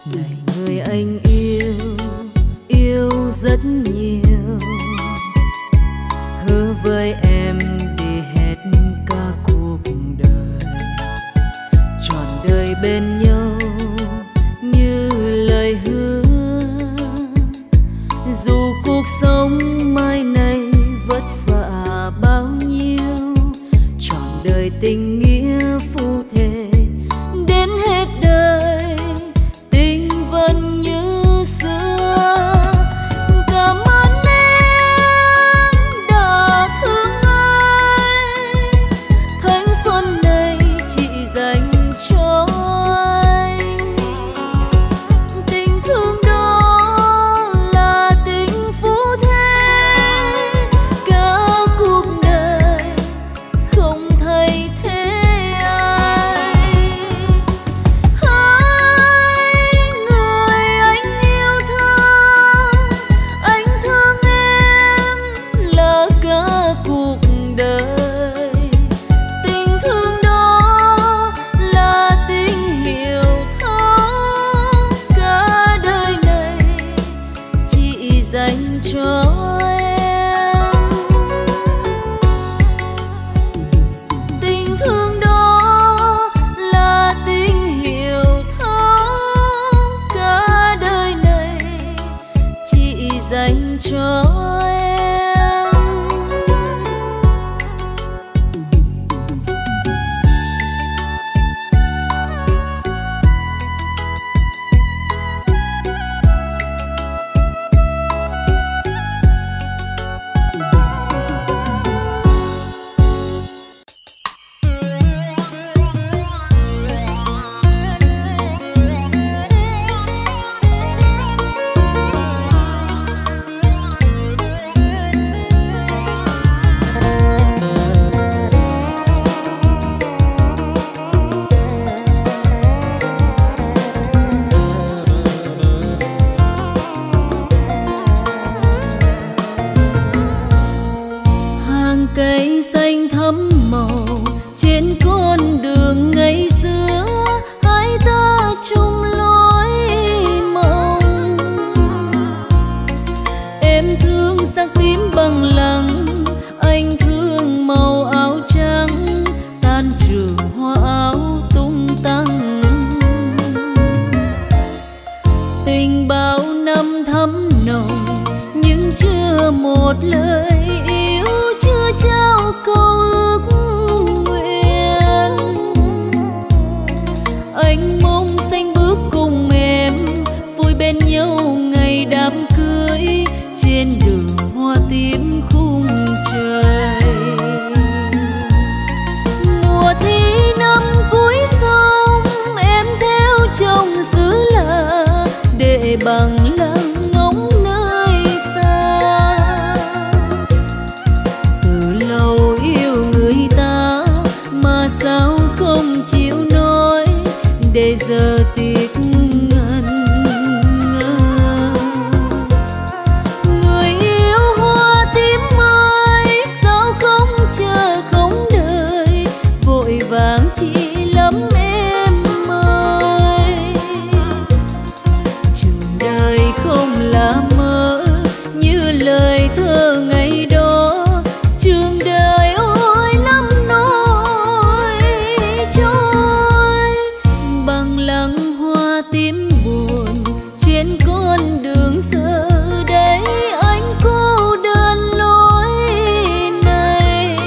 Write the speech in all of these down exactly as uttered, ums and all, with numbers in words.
Này người anh yêu, yêu rất nhiều, hứa với em đi hết cả cuộc đời, trọn đời bên nhau như lời hứa. Dù cuộc sống mai này vất vả bao nhiêu, trọn đời tình nghĩa phu thề đến hết đời, tình vẫn như xưa. Cảm ơn em đã thương anh, thanh xuân này chị dành cho anh. Tình thương đó là tình phu thê, cả cuộc đời không thay thế ai. Hỡi người anh yêu thương, anh thương em là cả cuộc đời. Tình thương đó là tình hiểu thấu, cả đời này chị dành cho em. Tình thương đó là tình hiểu thấu, cả đời này chị dành cho em. Hàng cây xanh thắm màu trên con đường ngày xưa, hai ta chung lối mộng. Em thương sắc tím bằng lăng, anh thương màu áo trắng, tan trường hoa áo tung tăng. Tình bao năm thắm nồng nhưng chưa một lời yêu, chưa trao câu ước nguyện. Anh mong xanh bước cùng em, vui bên nhau ngày đám cưới, trên đường hoa tím khung trời. Mùa thi năm cuối sông, em theo chồng xứ lạ để bằng lăng ngóng nơi xa. Từ lâu yêu người ta mà sao không chịu nói, để giờ tiếc ngần ngơ. Người yêu hoa tím ơi, sao không chờ không đợi, vội vàng chỉ lắm em ơi. Trường đời không là mơ như lời thơ ngày đó, trường đời ôi lắm nỗi trôi. Bằng lăng hoa tím buồn trên con đường giờ đây, anh cô đơn lối này.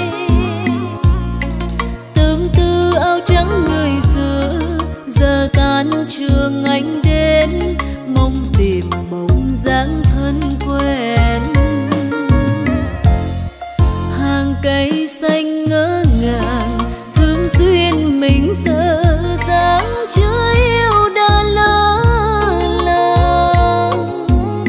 Tương tư áo trắng người xưa, giờ tan trường anh đến, mong tìm bóng dáng thân quen. Hàng cây xanh ngỡ ngàng, thương duyên mình giờ dáng chưa yêu đã lỡ làng.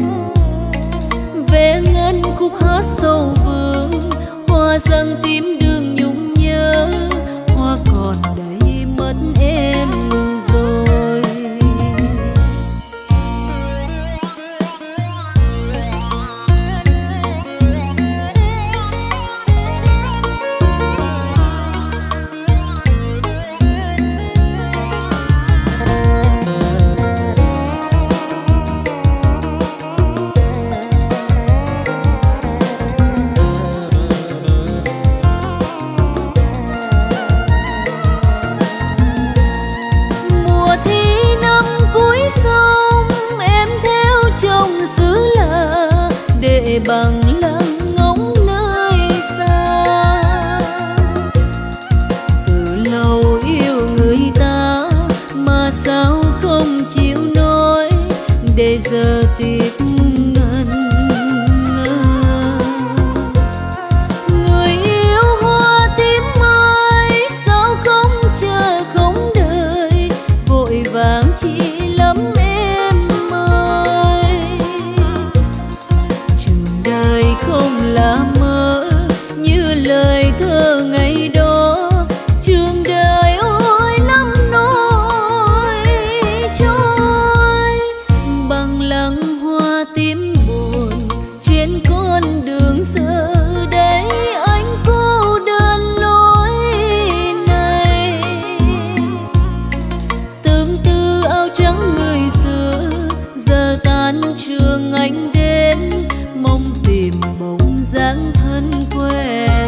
Về ngân khúc hát sâu vương, hoa răng tím đường nhung nhớ, hoa còn đây mất em rồi. để bằng lăng ngóng nơi xa. Từ lâu yêu người ta mà sao không chịu nói, để giờ tiếc ngần ngơ. Người yêu hoa tím ơi, sao không chờ không đợi, vội vàng chỉ lắm em ơi. Trường đời không là mơ như lời thơ ngày đó, trường đời ôi lắm nỗi trôi. Bằng lăng hoa tím buồn trên con đường giờ đây, anh cô đơn lối này. Tương tư áo trắng người xưa giờ tan trường anh đến, mong tìm bóng dáng thân quen.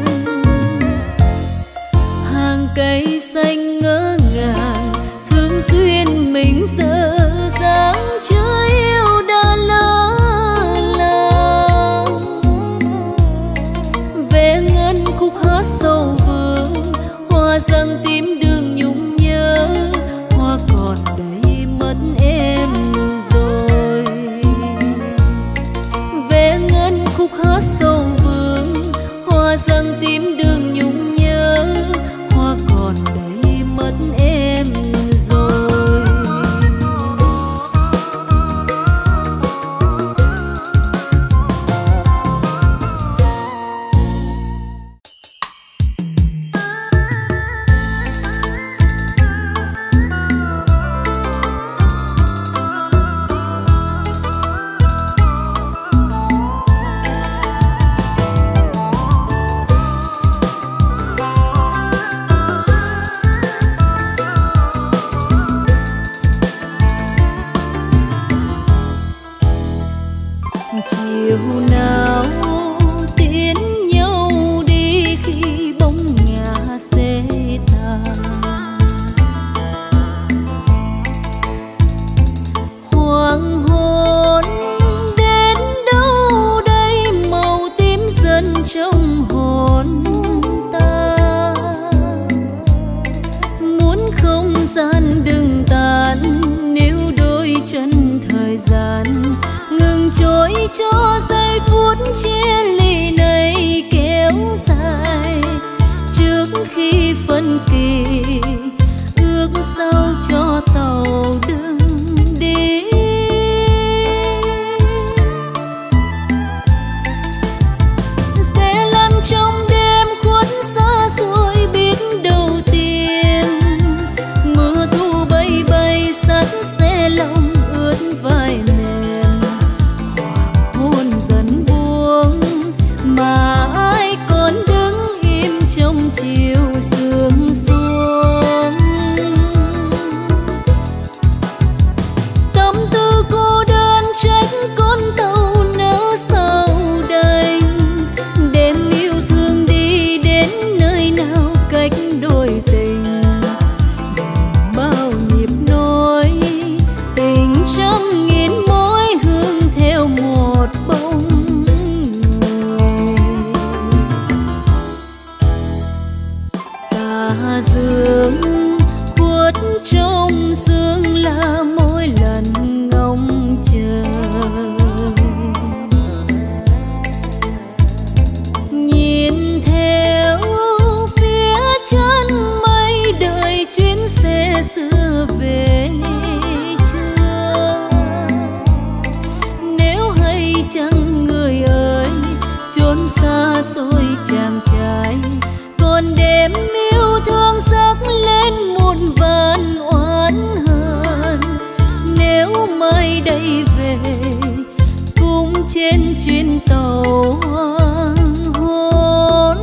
Hàng cây xanh ngỡ ngàng thương duyên mình giờ dáng, chưa yêu đã lỡ làng. Về ngân khúc hát sâu vương, hoa răng tím đường nhung nhớ, hoa còn đây mất em rồi. Về ngân khúc hát sâu vương, hoa răng tím đường nhung nhớ, hoa còn đây mất em rồi. Chiều nào tiến nhau đi khi bóng ngả xế tàn, hoàng hôn đến đâu đây màu tím dần trong hồn ta. Muốn không gian đừng tàn, nếu đôi chân thời gian ngừng trôi cho giây phút chia ly này kéo dài. Trước khi phân kỳ ước sao cho tàu đừng đi. Sẽ lăn trong đêm khuất xa xôi biết đâu tìm, mưa thu bay bay sắt xe lòng ướt vai mềm. Hôn dần buông mà ai còn đứng im trong chiều sương xuống. Tâm tư cô đơn trách con tàu nỡ sao đành, đêm yêu thương đi đến nơi nào cách đôi tình. Bao nhịp nối tình trăm nghìn mối hương theo một bóng người. Tà dương khuất trong sương là mỗi lần ngóng chờ, nhìn theo phía chân mây đợi chuyến xe xưa về chưa. Nếu hay chăng người ơi chốn xa xôi chàng trai, còn đêm yêu thương sắc lên muôn vàn oán hờn. Nếu mai đây về cùng trên chuyến tàu hoàng hôn.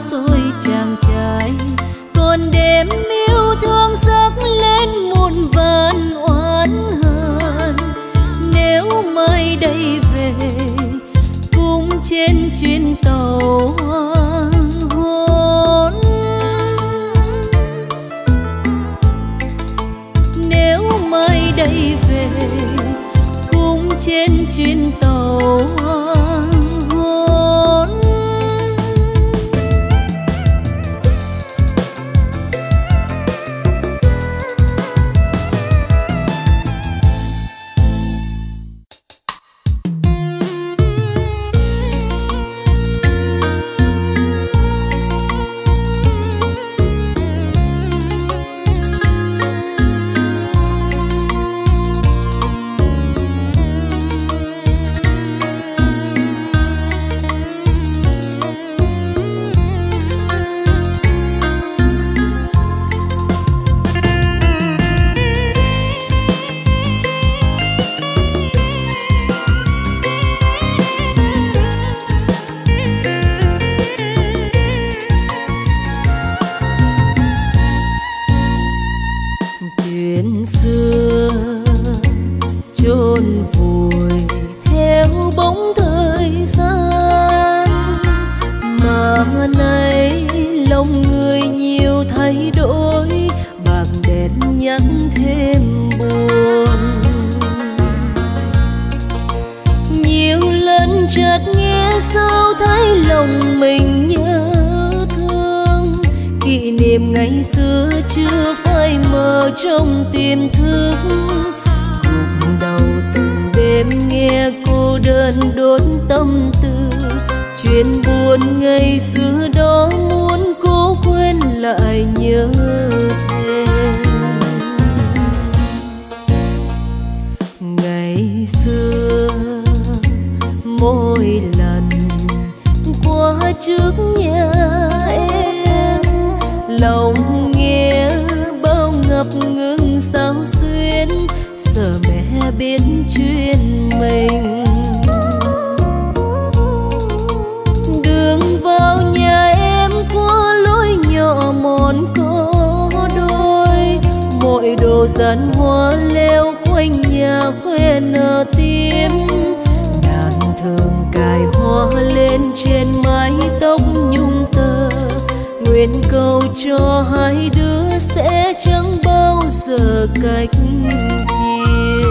xôi chàng trai, còn đêm yêu thương sắc lên muôn vàn oán hờn. Nếu mai đây về cũng trên chuyến tàu hoàng hôn, nếu mai đây về cũng trên chuyến tàu hoàng hôn. Trong tiềm thức gục đầu từng đêm nghe cô đơn đốt tâm tư, chuyện buồn ngày xưa đó muốn cố quên lại nhớ thêm. Ngày xưa mỗi lần qua trước nhà em, lòng nghe ngập ngừng sao xuyên, sợ mẹ biết chuyện mình. Đường vào nhà em qua lối nhỏ mòn có đôi, mọi đồ dàn hoa leo quanh nhà khoe nở tím. Đàn thường cài hoa lên trên mái tóc nhung tơ, nguyện cầu cho hai đứa sẽ chẳng bao giờ cách chia.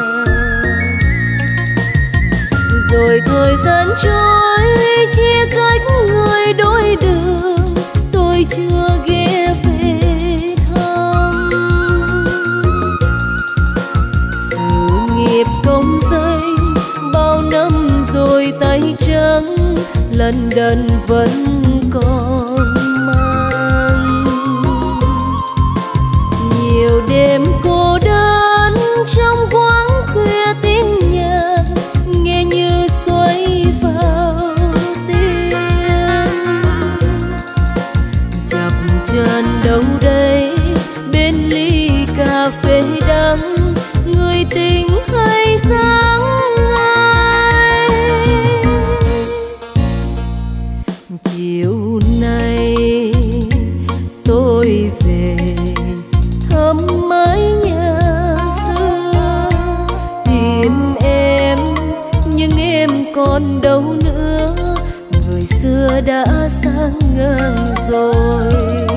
Rồi thời gian trôi chia cách người đôi đường, tôi chưa ghé về thăm. Sự nghiệp công danh bao năm rồi tay trắng, lần đần vẫn còn mang. Nhiều đêm cô đơn trong quán khuya tiếng nhạc nghe như xoay vào tim. Chập chân đâu đây bên ly cà phê đắng, người tình hay sáng ai. Chiều nay tôi về thăm mái nhà xưa, tìm em nhưng em còn đâu nữa, người xưa đã sang ngang rồi.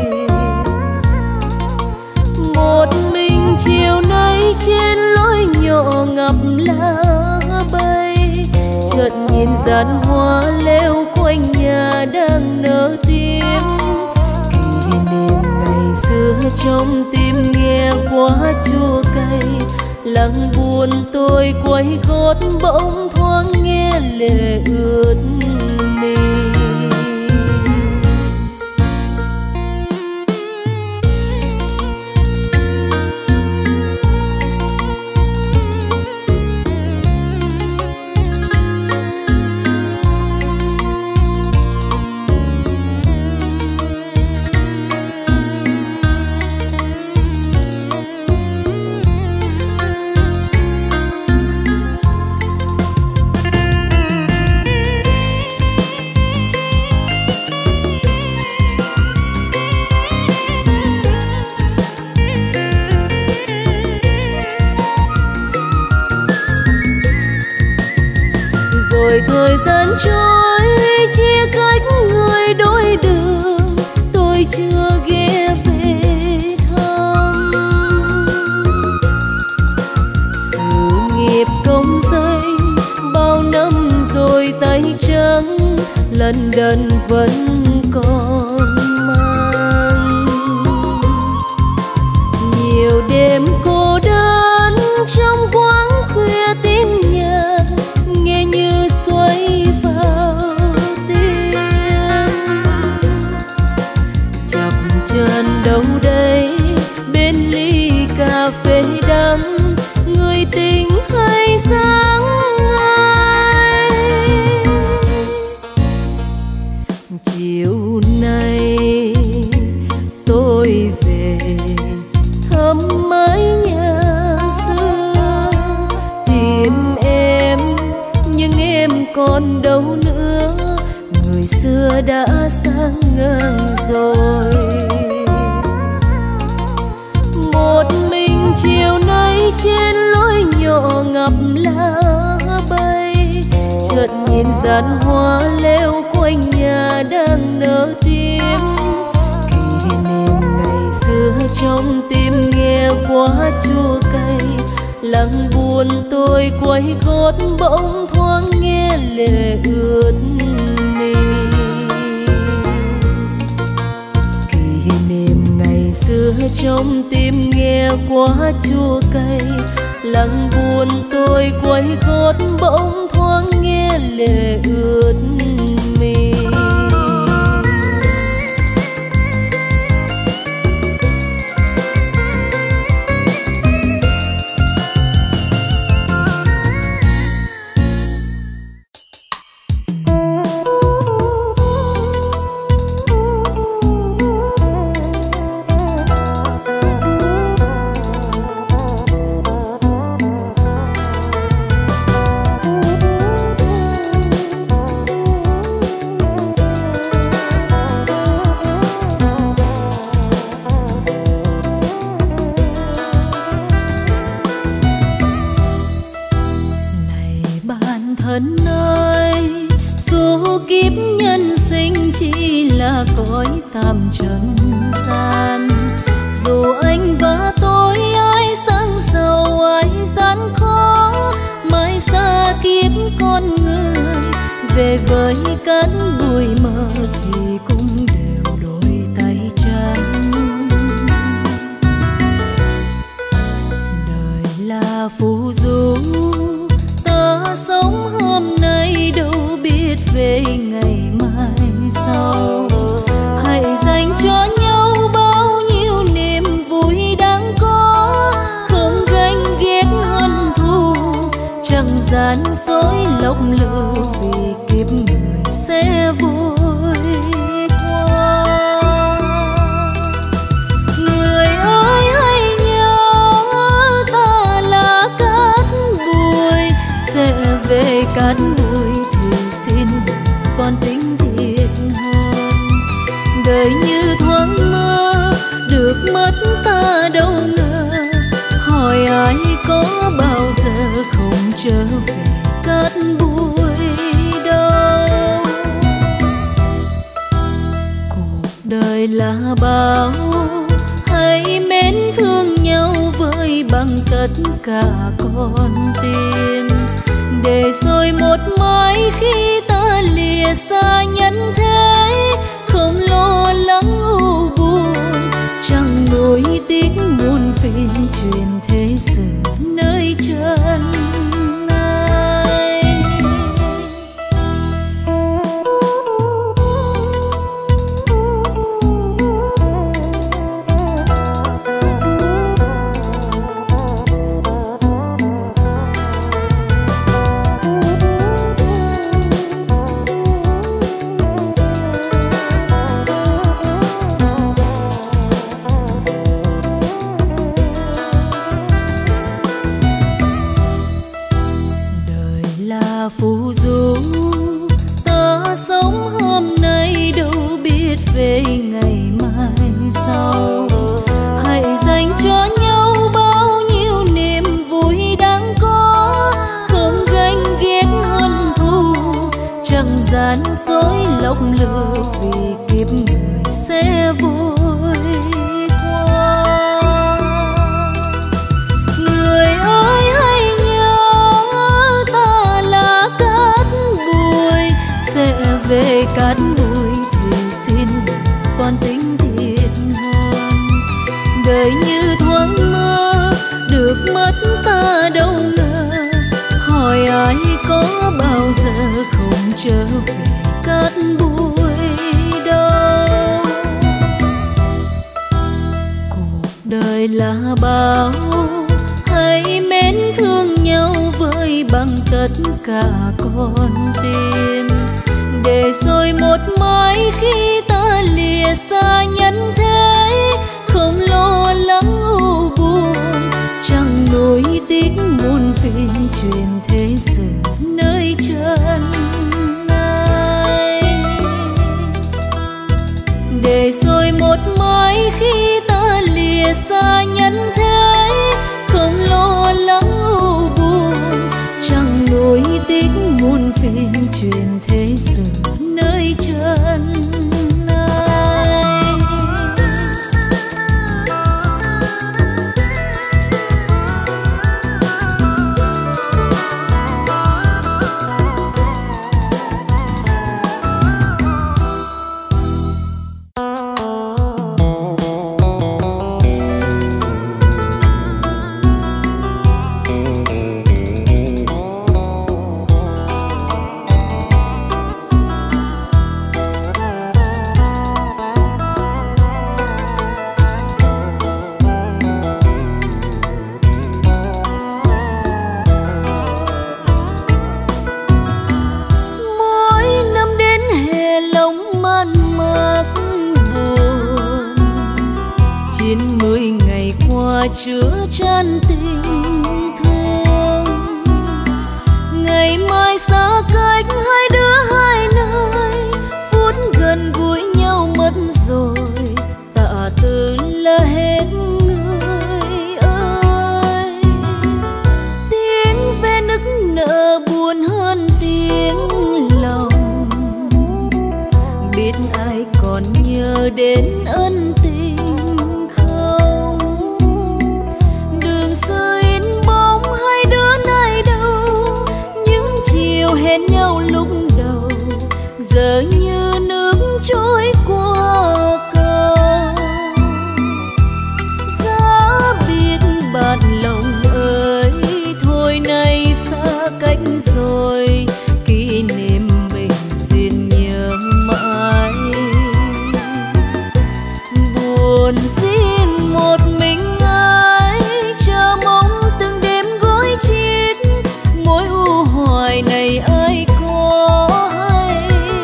Một mình chiều nay trên lối nhỏ ngập lá bay, chợt nhìn dàn hoa leo quanh nhà đang nở tím. Kỷ niệm ngày xưa trong tim nghe quá chua cay, lặng buồn tôi quay gót bỗng thoáng nghe lệ ướt mi. trôi chia cách người đôi đường, tôi chưa ghé về thăm. Sự nghiệp công danh bao năm rồi tay trắng, lần đần vẫn còn mang. Nhiều đêm cô đơn trong quán khuya tiếng nhạc, nghe như xoay vào tim. Chập chờn đâu đây bên ly cà phê đắng, người tình hay sáng ai. Chiều nay tôi về thăm mái nhà xưa, tìm em nhưng em còn đâu nữa, người xưa đã sang ngang rồi. Một mình chiều nay trên lối nhỏ ngập lá bay, chợt nhìn dàn hoa leo quanh nhà đang nở tím. Kỷ niệm ngày xưa trong tim nghe quá chua cay, lặng buồn tôi quay gót bỗng thoáng nghe lệ ướt mi. Kỷ niệm ngày xưa trong tim nghe quá chua cay, lặng buồn tôi quay gót bỗng thoáng nghe lệ ướt mi. Thân ơi, số kiếp nhân sinh chỉ là cõi tạm trần gian. Dù anh và tôi ai sang giàu ai gian khó, mãi xa kiếp con người, về với cánh bụi mờ thì cũng đều đôi tay trắng. Đời là phù du, sống hôm nay đâu biết về ngày mai sau. Hãy dành cho nhau bao nhiêu niềm vui đáng có, không ganh ghét hận thù, chẳng gian dối lộng lự, vì kiếp người sẽ vui qua. Người ơi hãy nhớ ta là cát bụi, sẽ về cát bụi thì xin đừng còn tính thiệt hơn. Đời như thoáng mơ, được mất ta đâu ngờ, hỏi ai có bao giờ không trở về cát bụi đâu. Cuộc đời là bao, hãy mến thương nhau với bằng tất cả con tim, để rồi một mai khi ta lìa xa nhân thế, không lo lắng u buồn, chẳng nuối tiếc muôn phiền truyền thế sự nơi chân ai. Phù du, ta sống hôm nay đâu biết về ngày mai sau. Hãy dành cho nhau bao nhiêu niềm vui đáng có, không ganh ghét hận thù, chẳng lốc lửa vì kiếp người sẽ vui qua. Người ơi hãy nhớ ta là cát bụi, sẽ về cát bụi thì xin con tính thiệt hơn. Đời như thoáng mơ được mất ta đâu ngờ, hỏi ai có bao giờ không trở về cát bụi đâu. Cuộc đời là bao, hãy mến thương nhau với bằng tất cả con tim, để rồi một mai khi ta lìa xa nhân thế, không lo lắng u buồn, chẳng nuối tiếc muôn phiền truyền thế sự nơi chân này. Để rồi một mai khi ta lìa xa nhân thế, không lo lắng u buồn, chẳng nuối tiếc muôn phiền truyền thế sự nơi chân này. Chứa chan tình thương, ngày mai xa cách hai đứa hai nơi, phút gần gũi nhau mất rồi, tạ từ là hết người ơi. Tiếng ve nức nở buồn hơn tiếng lòng, biết ai còn nhớ đến ân tình. Hẹn nhau lúc đầu giờ như nước trôi qua cầu. Giá biết bạn lòng ơi, thôi nay xa cách rồi, kỷ niệm mình xin nhớ mãi. Buồn riêng một mình ai, chờ mong từng đêm gối chiếc, mối u hoài này ai có hay.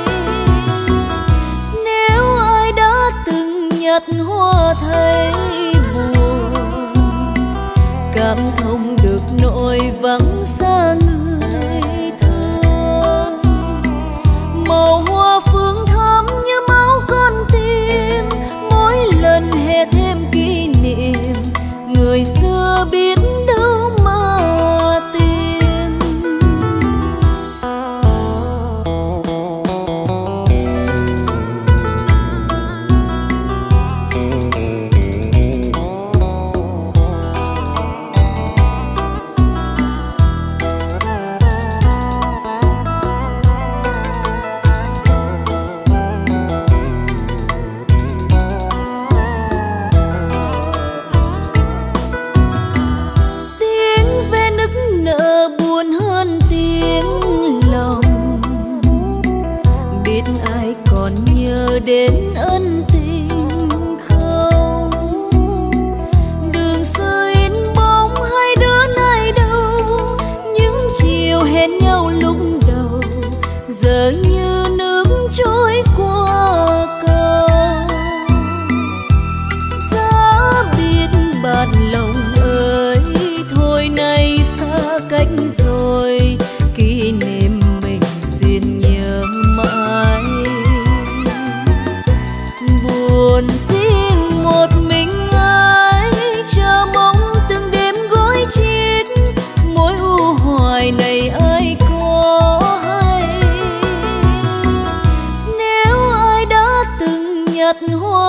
Nếu ai đã từng nhặt hoa thấy buồn, cảm thông được nỗi vắng xa người thương. Màu hoa phương thắm như máu con tim, mỗi lần hè thêm kỷ niệm, người xưa biết đâu mà tìm. Đến ân tình không, đường xưa in bóng hai đứa nay đâu, những chiều hẹn nhau lúc đầu giờ như nước trôi qua cầu. Giá biết bạn lòng ơi, thôi nay xa cách rồi, kỷ niệm mình xin nhớ mãi.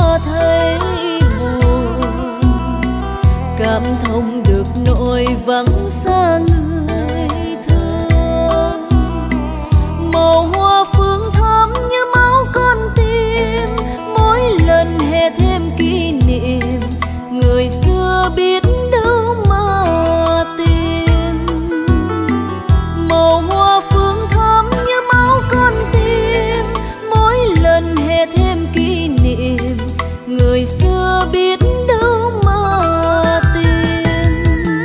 thấy buồn, cảm thông được nỗi vắng xa người thương. Màu hoa phương thắm như máu con tim, mỗi lần hè thêm kỷ niệm, người xưa biết đâu mà tìm. Màu hoa phương thắm như máu con tim, mỗi lần hè thêm kỷ niệm, người xưa biết đâu mà tìm.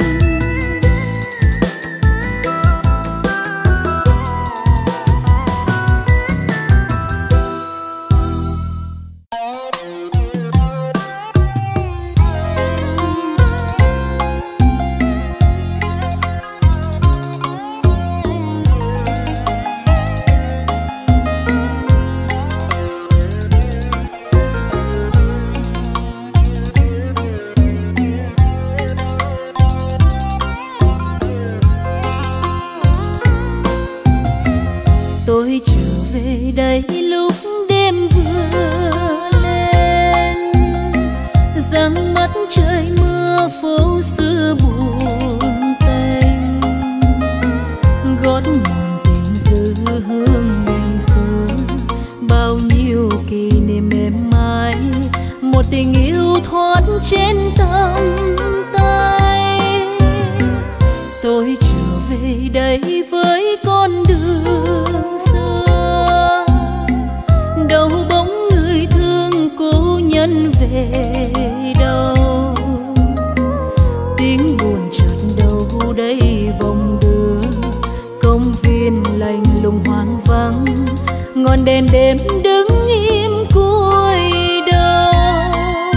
Tôi trở về đây lúc đêm vừa lên, răng mắt trời mưa phố xưa buồn tênh, gót mòn tình dư hương ngày xưa, bao nhiêu kỷ niệm êm mái, một tình yêu thoát trên tầm tay. Tôi trở về đây với con đường xưa, đâu bóng người thương cố nhân về đâu, tiếng buồn chợt đâu đây vòng đường, công viên lạnh lùng hoang vắng, ngọn đèn đêm đứng im cuối đầu.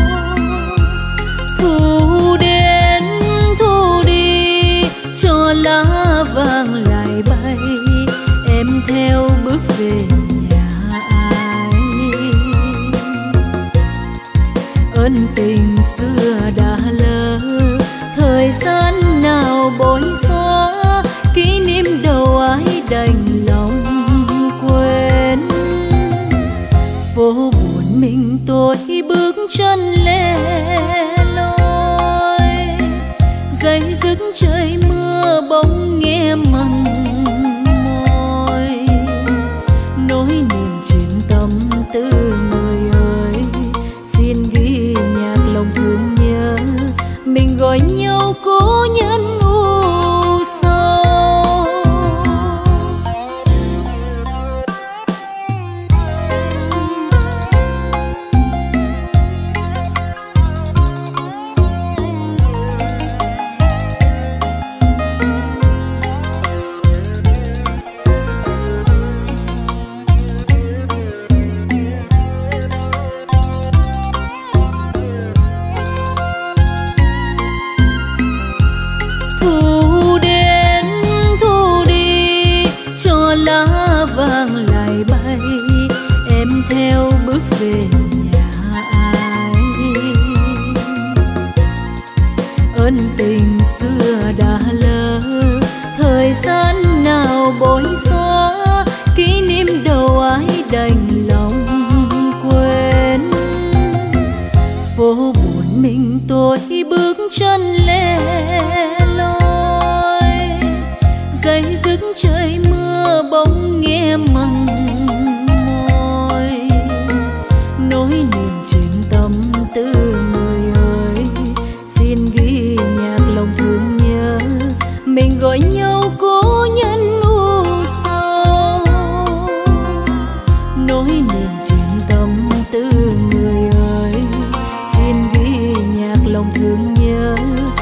Thu đến thu đi cho lá vàng lại bay, em theo bước về nhà ai. Ân tình xưa đã lỡ, thời gian nào bối xóa, kỷ niệm đâu ai đành lòng quên. Phố buồn mình tôi bước chân lẻ loi, dây dứt trời mưa bỗng nghe mặn môi, nỗi niềm chuyện tâm tư người ơi, xin ghi nhạc lòng thương nhớ, mình gọi nhau cố nhân u sầu. Thu đến thu đi cho lá vàng lại bay, em theo bước về nhà ai. Ân tình xưa đã lỡ, thời gian nào bối xóa, kỷ niệm đâu ai đành lòng quên. Phố buồn mình tôi bước chân lẻ loi, dây dứt trời mưa bỗng nghe mặn môi, nỗi niềm chuyện tâm tư người ơi, xin ghi nhạc lòng thương nhớ, mình gọi nhau cố nhân u sầu. Nỗi niềm chuyện tâm tư người ơi, xin ghi nhạc lòng thương nhớ,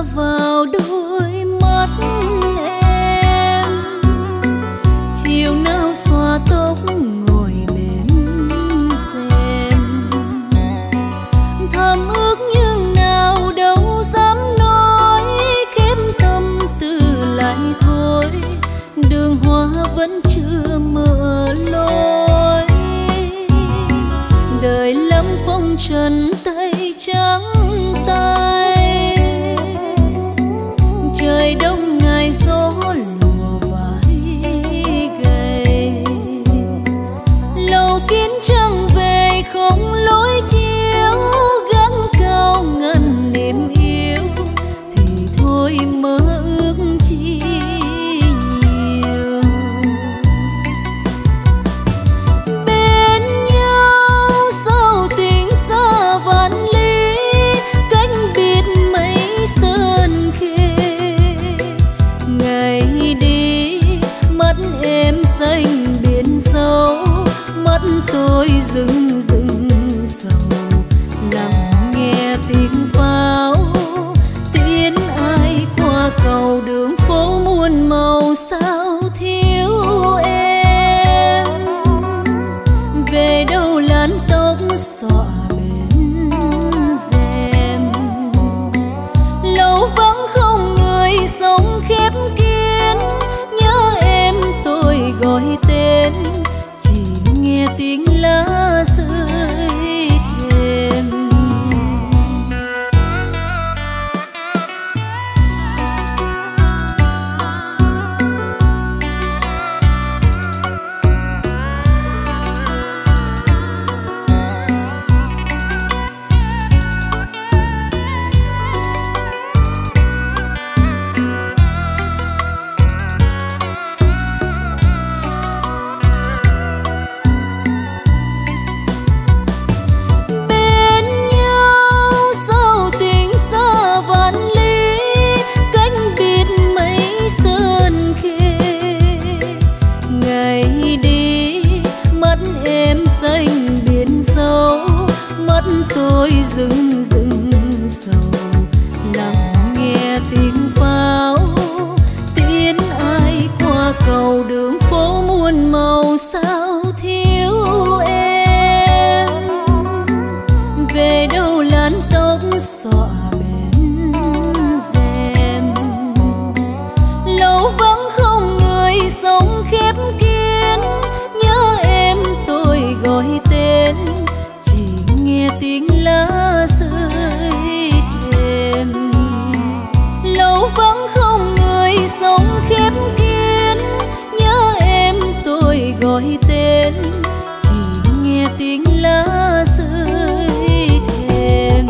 vào đôi mắt em. Chiều nào xòa tóc ngồi bên xem, thầm ước nhưng nào đâu dám nói, khép tâm tư lại thôi, đường hoa vẫn chưa mở lối. Đời lắm phong trần tay trắng tay, trời đông ngày gió lùa vai gầy, lầu kín trăng về không lối chiếu, gắng cao ngần niềm yêu thì thôi mơ ước chi nhiều. Bên nhau sao tình xa vạn lý, cách biệt mấy sơn khê. Ngày đi mắt em xanh biển sâu, mắt tôi rừng rừng sầu, lắng nghe tiếng pháo tiến ai qua cầu, đường phố muôn màu sao thiếu em. Về đâu lán tóc xõa bên rèm, lâu vắng không người sống khép kín, nhớ em tôi gọi tên, chỉ nghe tiếng lá rơi thềm. Bên nhau sao tình xa vạn lý, cách biệt mấy sơn khê. Ngày đi mắt em xanh biển sâu, mắt tôi rừng rừng sầu, lắng nghe tiếng pháo tiến ai qua cầu, đường phố muôn màu sao thiếu em. Về đâu lán tóc xõa bên rèm, lâu vắng không người sống khép kín, nhớ em tôi gọi tên, chỉ nghe tiếng lá rơi thềm. Lâu vắng không người sống khép kín, nhớ em tôi gọi tên, chỉ nghe tiếng lá rơi thềm.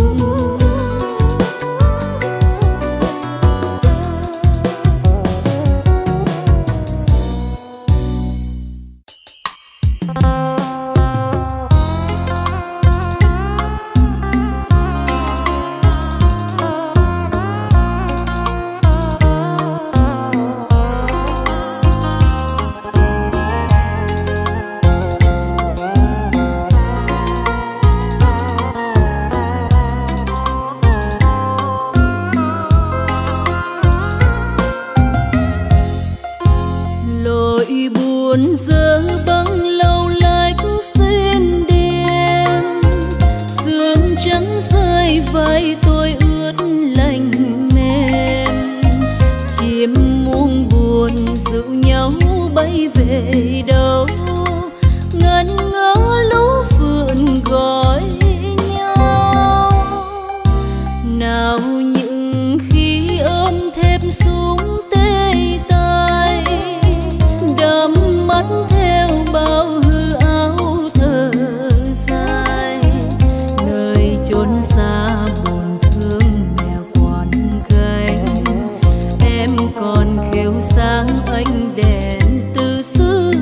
Lội buồn dơ băng lâu lách xuyên đêm, sương trắng rơi vai tôi ướt lạnh mềm. Chim muông buồn dịu nhau bay về đâu, ngẩn ngỡ lũ phượng gọi nhau. Nào những khi ôm thép súng tê tay, đắm mắt theo bao hư áo thở dài, nơi chốn xa buồn thương mẹ quán gánh. Em còn khêu sáng ánh đèn từ xưa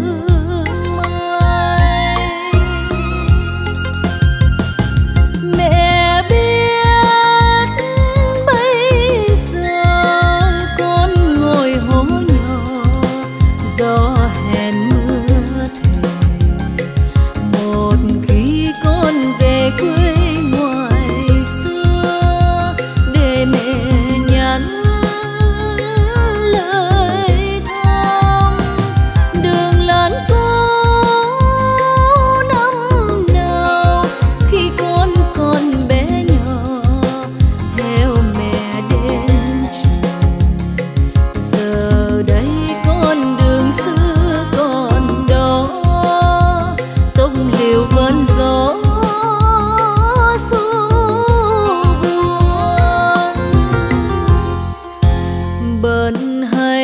mai. Mẹ biết bây giờ con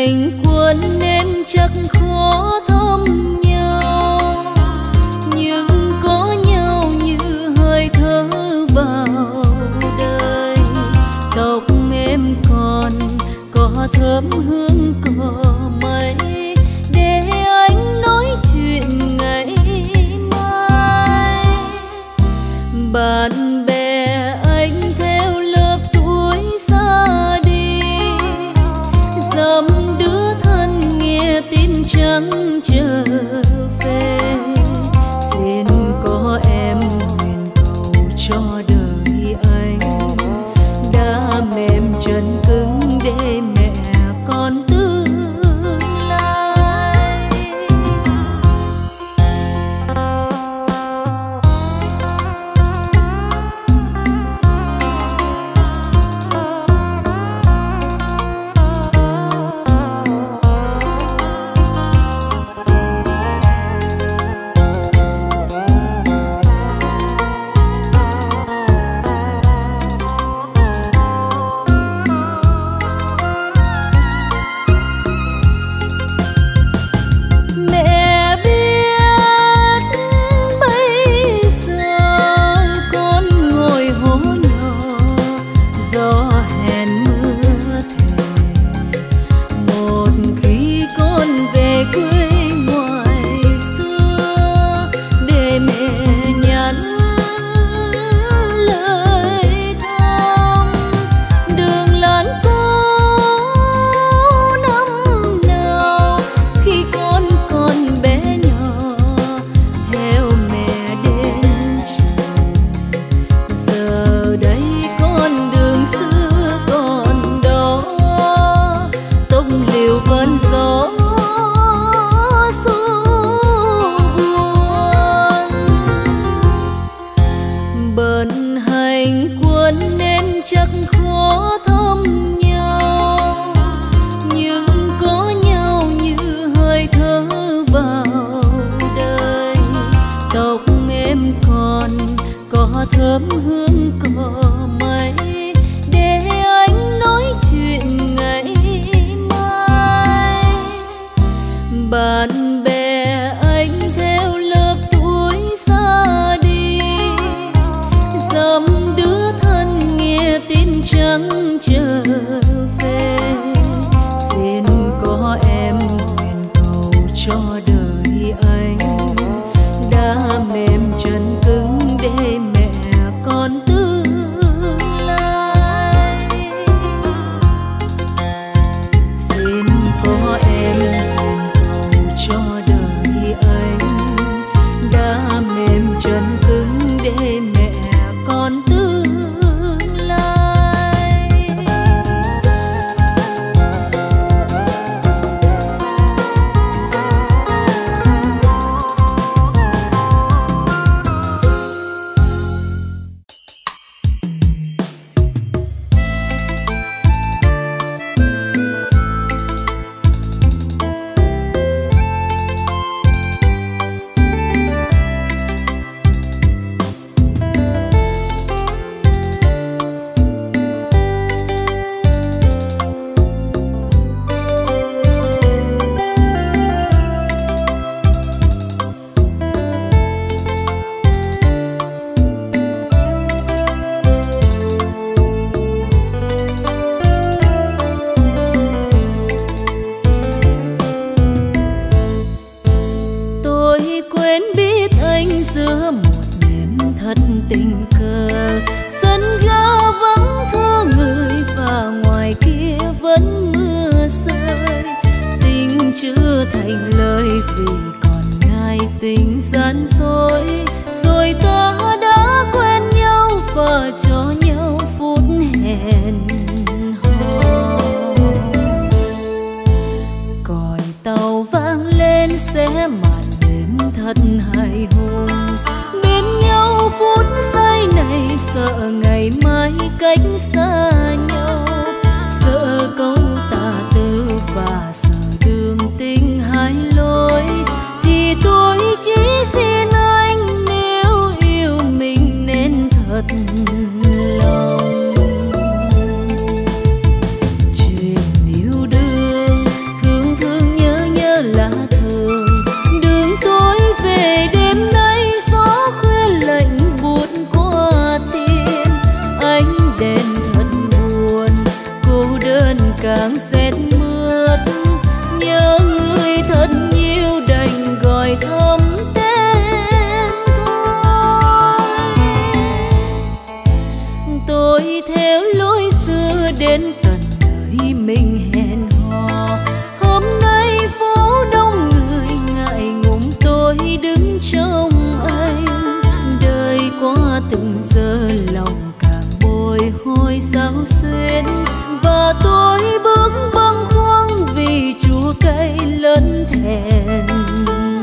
hành quân nên chắc khó thăm nhau, nhưng có nhau như hơi thở vào đời. Tóc em còn có thơm hương cỏ mây, để anh nói chuyện ngày mai. Bạn bè anh theo lớp tuổi xa đi, dăm đứa thân nghe tin chẳng trở về. Xin có em nguyện cầu cho đời anh đã mềm chân cứng để mẹ con tương lai. Thơm hương cỏ mây, để anh nói chuyện ngày mai. Bạn bè anh theo lớp tuổi xa đi, dăm đứa thân nghe tin chẳng trở về. Xin có em nguyện cầu cho đời anh đã mềm chân cứng để mẹ con tương lai. Xin có em nguyện cầu cho đời anh đã mềm chân cứng để mẹ con tương lai. Tình cờ sân ga vắng thưa người và ngoài kia vẫn mưa rơi. Tình chưa thành lời vì còn ngại tình gian dối, rồi ta đã quen nhau và cho nhau phút hẹn hò. Còi tàu vang lên sẽ màn đêm thật hài hùng, bên nhau phút giây này sợ ngày mai cách xa nhau, sợ câu tà tư và sợ đường tình hai lối. Thì tôi chỉ xin anh càng rét mướt. Nhớ người thật nhiều đành gọi thầm tên thôi. Tôi theo lối xưa đến tận nơi mình hẹn hò. Hôm nay phố đông người ngại ngùng tôi đứng trong anh. Đời qua từng giờ lòng càng bồi hồi sao xuyến. Và tôi bước bâng khuâng vì chua cay lớn thẹn thùng.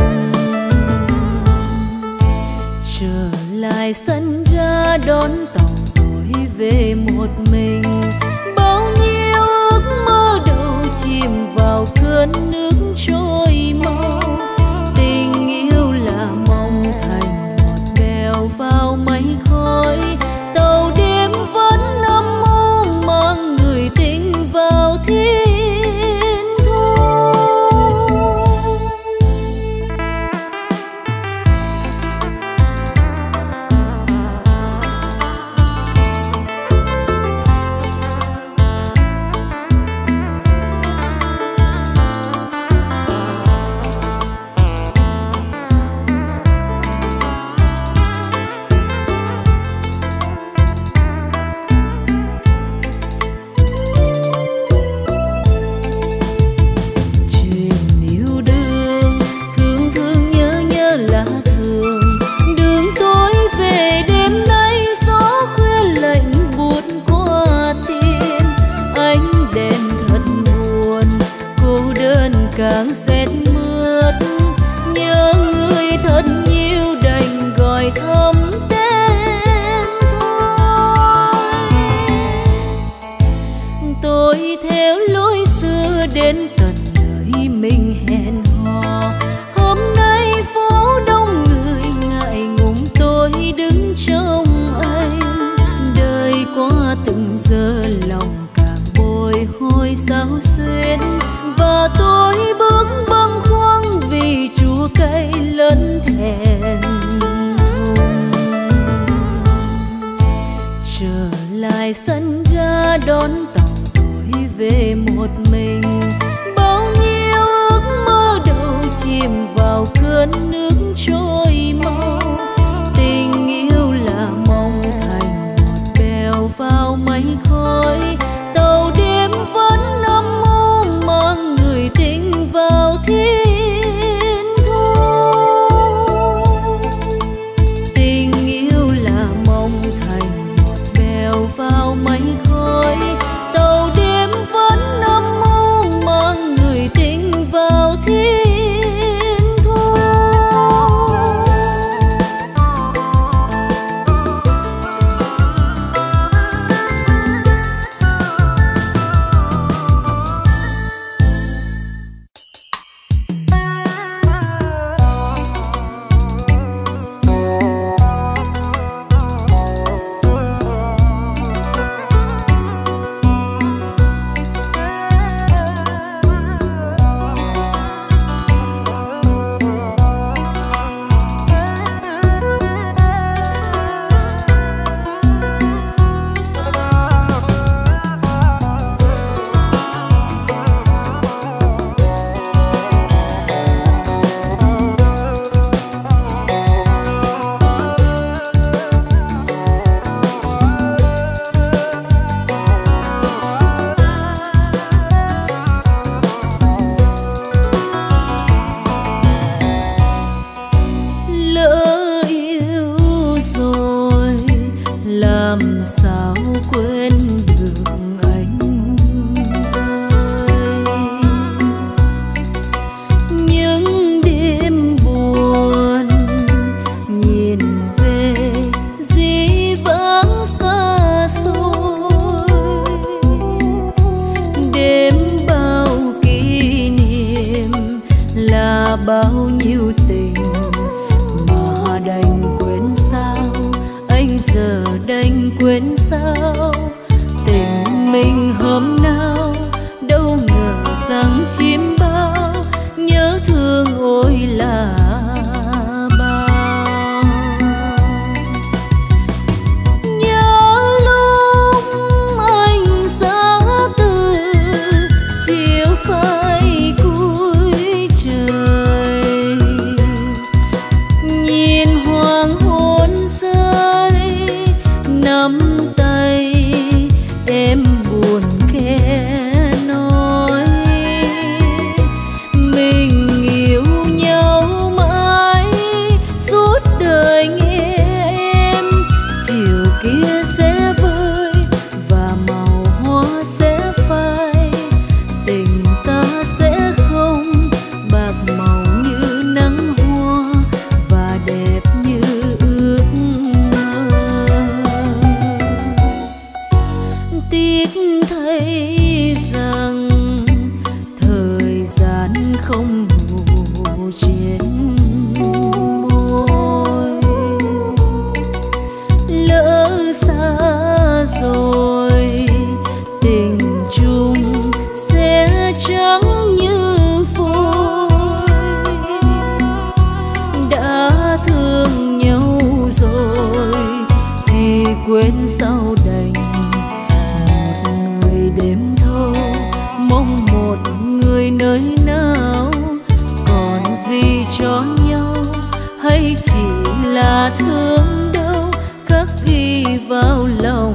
Trở lại sân ga đón tàu tôi về một mình. Bao nhiêu ước mơ đầu chìm vào cơn nước trôi mau. Tình yêu là mong thành một bèo vào mây khói. Tàu đêm vẫn âm u mang người tình vào thiên thu. Càng rét mướt. Nhớ người thật nhiều đành gọi thầm tên thôi. Tôi theo lối xưa đến tận nơi mình hẹn hò. Hôm nay phố đông người ngại ngùng tôi đứng trong anh. Đời qua từng giờ lòng càng bồi hồi sao xuyến. Và tôi bước bâng khuâng vì chua cay lớn thẹn thùng. Trở lại sân ga đón tàu tôi về một mình. Bao nhiêu ước mơ đầu chìm vào cơn nước trôi mau. Tình yêu là mong thành một bèo vào mây khói. Tàu đêm vẫn âm u mang người tình vào thiên thu. Tình yêu là mong thành một bèo vào mây khói. Tàu đêm vẫn âm u mang người tình vào thiên thu. bao nhiêu tình mà đành quên sao, anh giờ đành quên sao. Tình mình hôm nào đâu ngờ rằng chim bao, nhớ thương ôi là bao. Nhớ lúc anh ra từ thấy rằng thời gian không ngủ trên môi. Lỡ xa rồi tình chung sẽ trắng như phôi. Đã thương nhau rồi thì quên sao đành. Một người đêm thâu mong một người nơi nào, còn gì cho nhau hay chỉ là thương đâu khắc ghi vào lòng.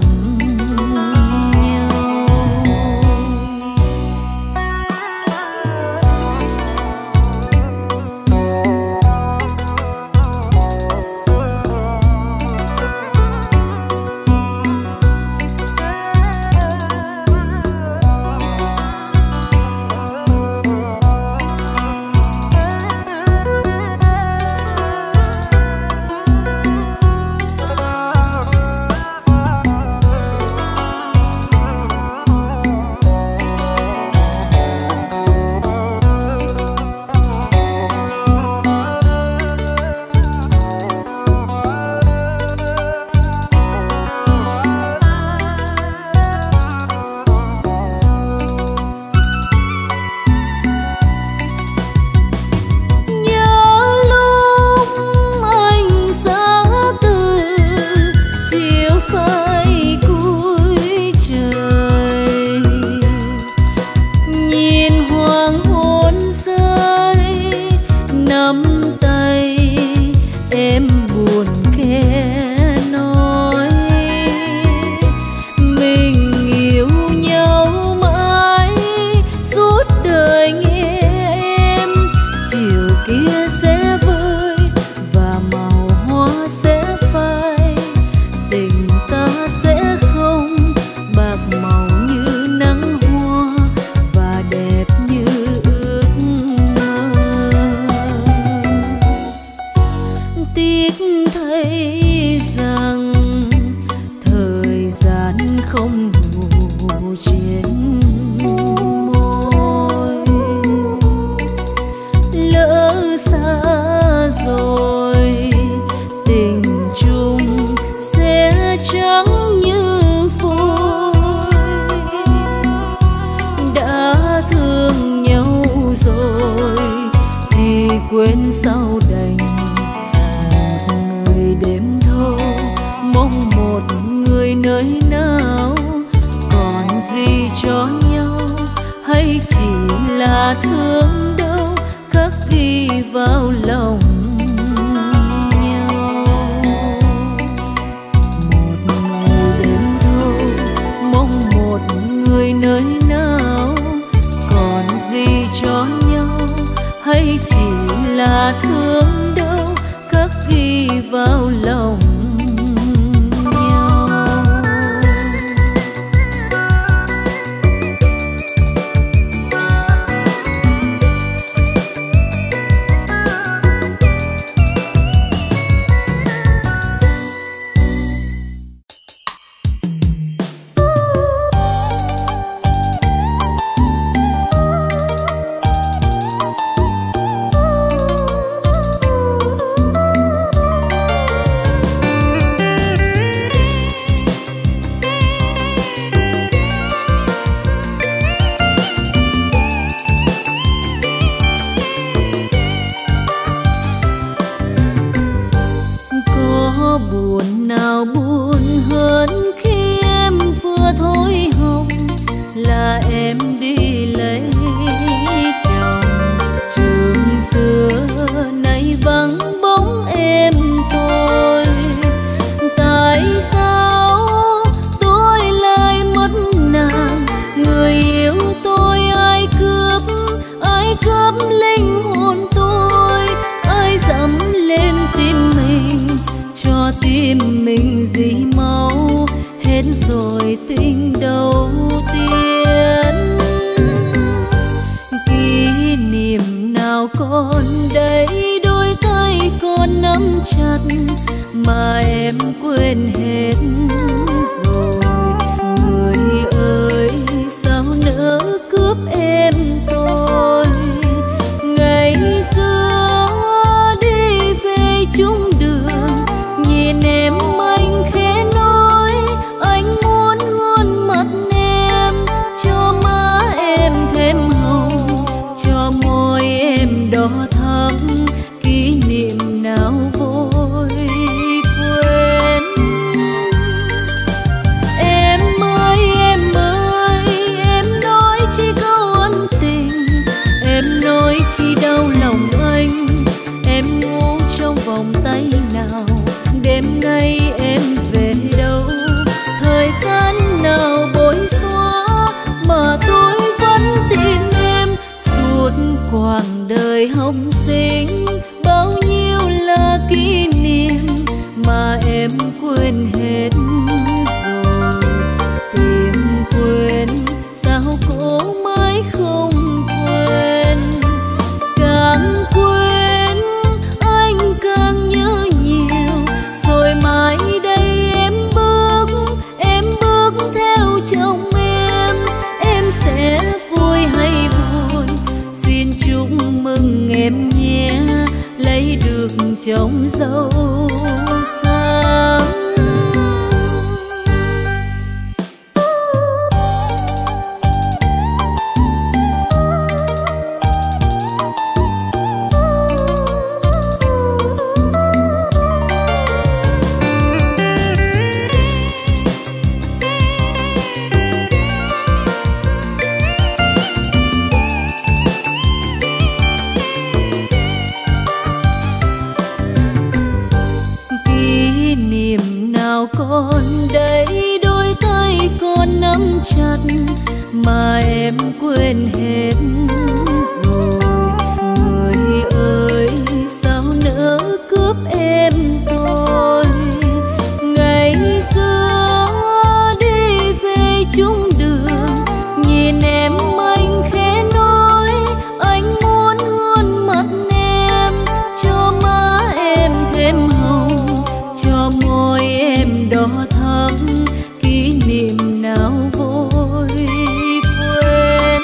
Quên sao đành. Một người đêm thâu mong một người nơi nào, còn gì cho nhau hay chỉ là thương đâu khắc ghi vào lòng nhau. Một người đêm thâu mong một người nơi nào, còn gì cho nhau hay chỉ là thương đâu khắc ghi vào lòng nhau. rồi tình đầu tiên. đời hồng sinh, bao nhiêu là kỷ niệm mà em quên hết rồi. Tìm quên sao cố mãi không quên, càng quên anh càng nhớ nhiều. Rồi mãi đây em bước, em bước theo chồng em, em sẽ vui hay buồn xin chúc mừng em nhé, lấy được chồng dâu sáng. Còn đây đôi tay còn nắm chặt mà em quên hết rồi. Người ơi sao nỡ cướp em tôi, ngày xưa đi về chung đường nhìn em anh khẽ nói anh muốn hôn mặt em, cho má em thêm hồng, cho môi em đỏ thắm, kỷ niệm nào vội quên.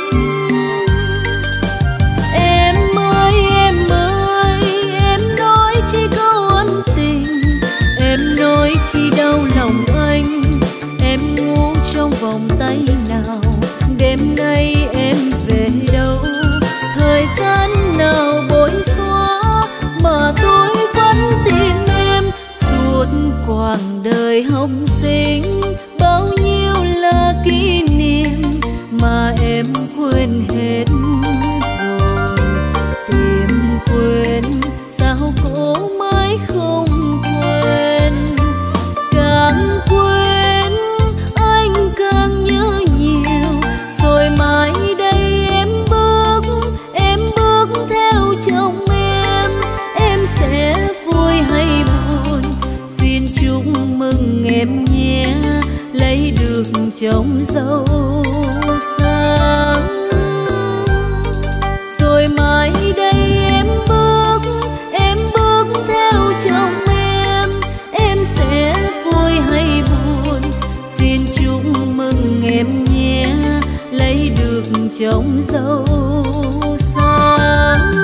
Em ơi em ơi em nói chỉ câu ân tình, em nói chỉ đau lòng anh, em ngủ trong vòng tay nào, đêm nay em về đâu, thời gian nào bối xóa mà tôi vẫn tìm em. Suốt quãng đời hồng sinh, bao nhiêu là kỷ niệm mà em quên hết rồi. Tìm quên sao cố mãi không quên, càng quên anh càng nhớ nhiều. Rồi mãi đây em bước, em bước theo chồng em, em sẽ vui hay buồn xin chúc mừng em nhé, lấy được chồng dâu sáng. Rồi mãi đây em bước, em bước theo chồng em, em sẽ vui hay buồn xin chúc mừng em nhé, lấy được chồng dâu sáng.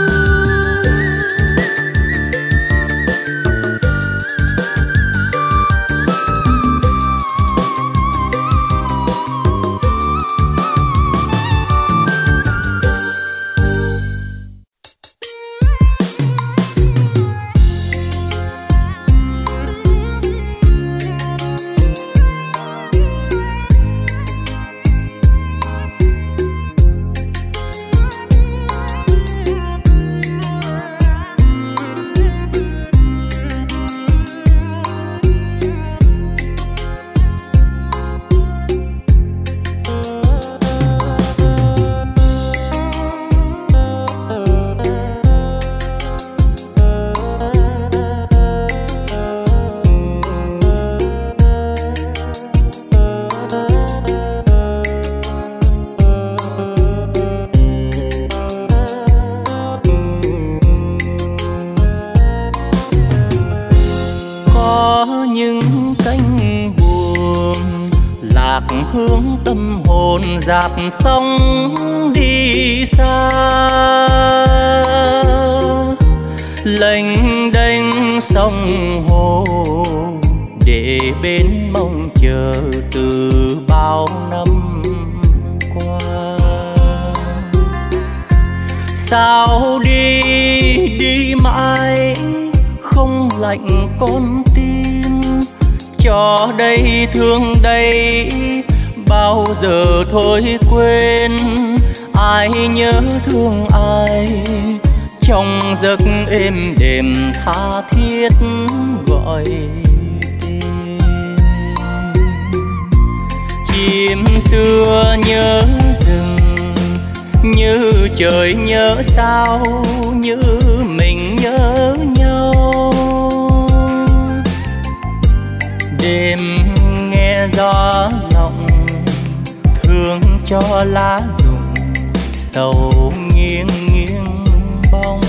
hướng tâm hồn dạt sóng đi xa, lênh đênh sông hồ để bên mong chờ từ bao năm qua. Sao đi đi mãi không lạnh con tim, cho đây thương đây bao giờ thôi quên. Ai nhớ thương ai trong giấc êm đềm tha thiết gọi tên. Chim xưa nhớ rừng như trời nhớ sao như mình nhớ nhau. Đêm nghe gió lòng thương cho lá rụng, sầu nghiêng nghiêng bóng.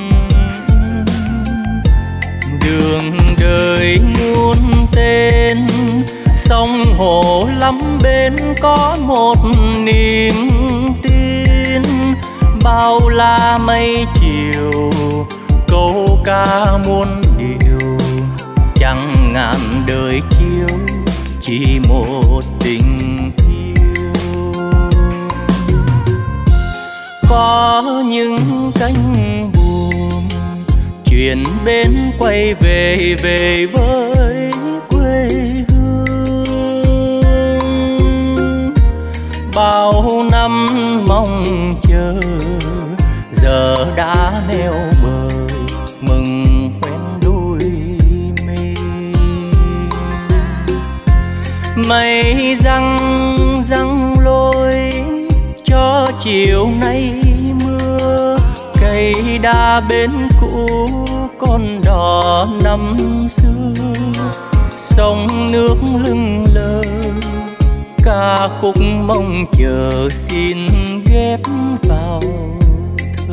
Đường đời muôn tên, sông hồ lắm bên có một niềm tin. Bao la mây chiều, câu ca muôn điều, chẳng ngàn đời chiếu, chỉ một tình yêu. Có những cánh buồm chuyển bên quay về, về với quê hương. Bao năm mong chờ giờ đã neo bờ, mừng quen đôi mi. Mây răng răng lối cho chiều nay mưa, cây đa bên cũ con đò năm xưa. Sông nước lưng lơ, ca khúc mong chờ xin ghép vào thơ.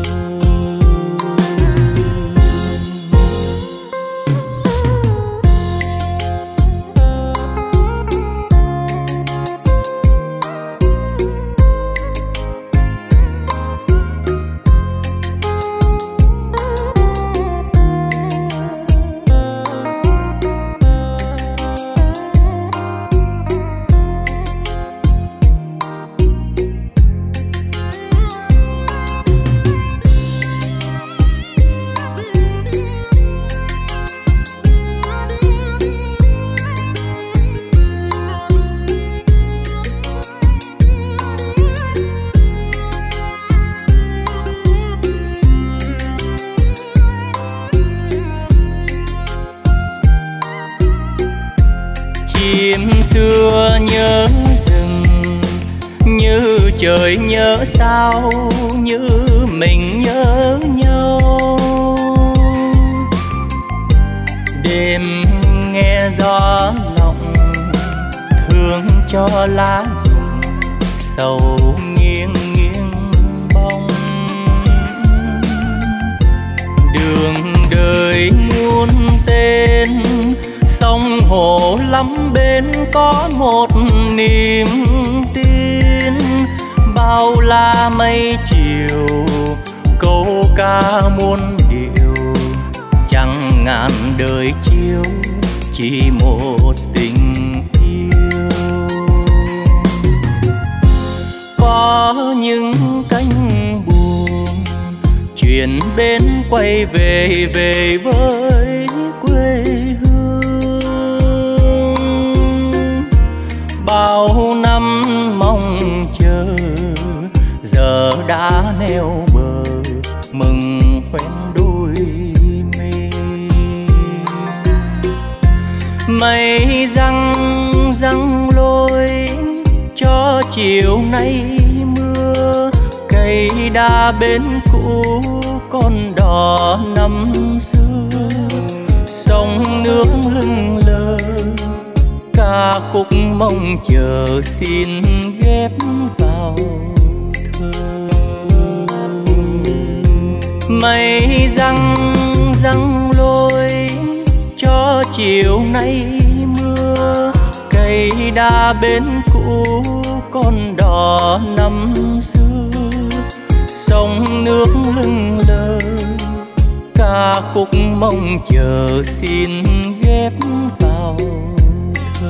Chim xưa nhớ rừng, như trời nhớ sao, như mình nhớ nhau. Đêm nghe gió lòng thương cho lá rụng, sầu nghiêng nghiêng bóng. Đường đời muôn tên, sông hồ lắm bên có một niềm tin. Bao la mây chiều, câu ca muôn điều, chẳng ngàn đời chiếu, chỉ một tình yêu. Có những cánh buồm chuyển bên quay về, về với quê hương. Bao năm mong chờ giờ đã neo bờ, mừng quen đôi mi. Mây răng răng lối cho chiều nay mưa, cây đa bên cũ con đò năm xưa. Sông nước lưng lơ, ca khúc mong chờ xin ghép vào thơ. Mây răng răng lối cho chiều nay mưa, cây đa bên cũ con đò năm xưa. Sông nước lưng lơ, ca khúc mong chờ xin ghép vào thơ.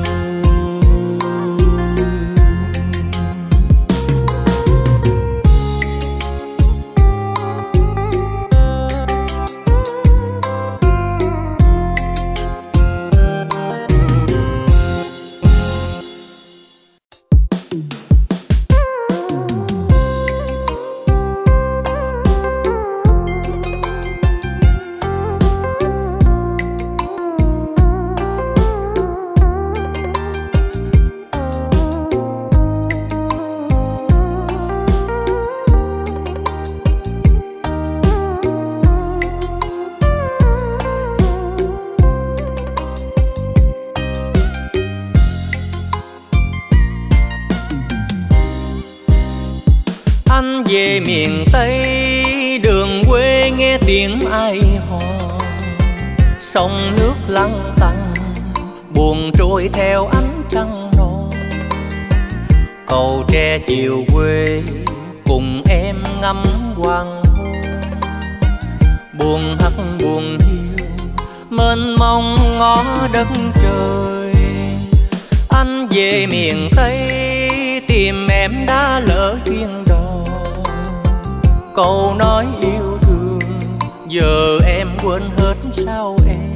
Anh về miền Tây đường quê nghe tiếng ai hò, sông nước lăn tăn buồn trôi theo ánh trăng non. Cầu tre chiều quê cùng em ngắm hoàng hôn, buồn hắt buồn hiu mênh mông ngó đất trời. Anh về miền Tây tìm em đã lỡ duyên đò, câu nói yêu thương giờ em quên hết sao em.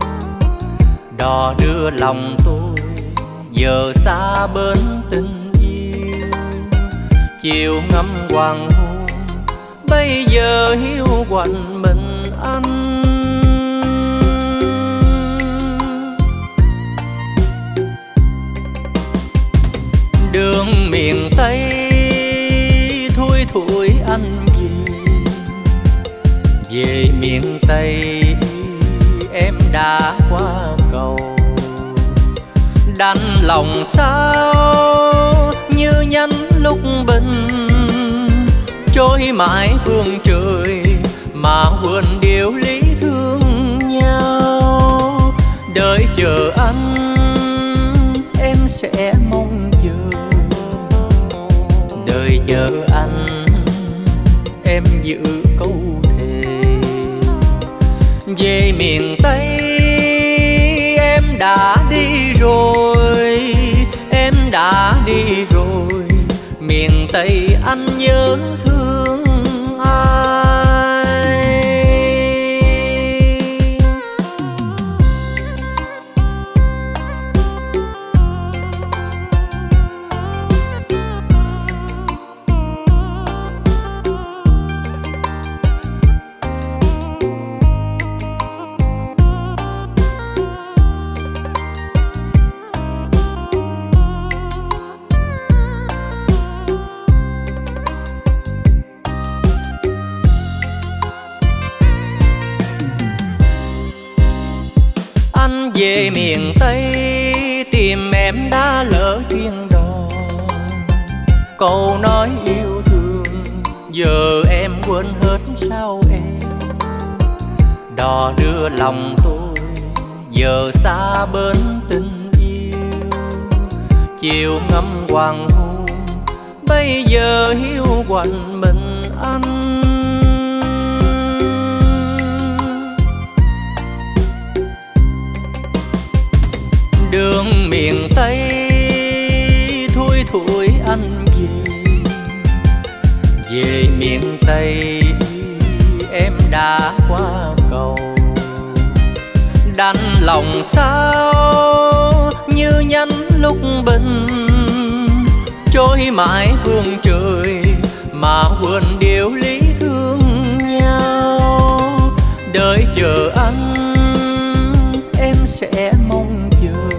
Đò đưa lòng tôi giờ xa bên tình yêu, chiều ngắm hoàng hôn bây giờ hiu quạnh mình anh. Đường miền Tây thui thủi anh về, về miền Tây em đã qua cầu. Đành lòng sao như nhánh lúc bình, trôi mãi phương trời mà quên điều lý thương nhau. Đợi chờ anh em sẽ mong chờ, đợi chờ anh em giữ câu thề. Về miền Tây em đã đi rồi, em đã đi rồi, miền Tây anh nhớ thương ai. Về miền Tây tìm em đã lỡ duyên đò, câu nói yêu thương giờ em quên hết sao em. Đò đưa lòng tôi giờ xa bên tình yêu, chiều ngắm hoàng hôn bây giờ hiu quạnh mình anh. Đường miền Tây thui thủi anh về, về miền Tây em đã qua cầu. Đành lòng sao như nhánh lúc bình, trôi mãi phương trời mà quên điều lý thương nhau. Đợi chờ anh em sẽ mong chờ,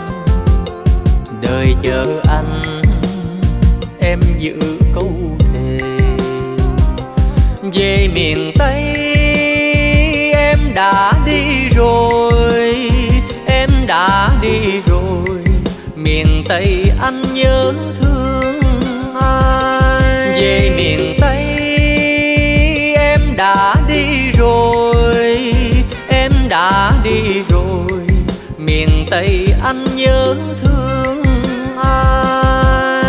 đợi chờ anh em giữ câu thề. Về miền Tây em đã đi rồi, em đã đi rồi, miền Tây anh nhớ thương ai. Về miền Tây em đã đi rồi, em đã đi rồi, miền Tây anh nhớ thương ai.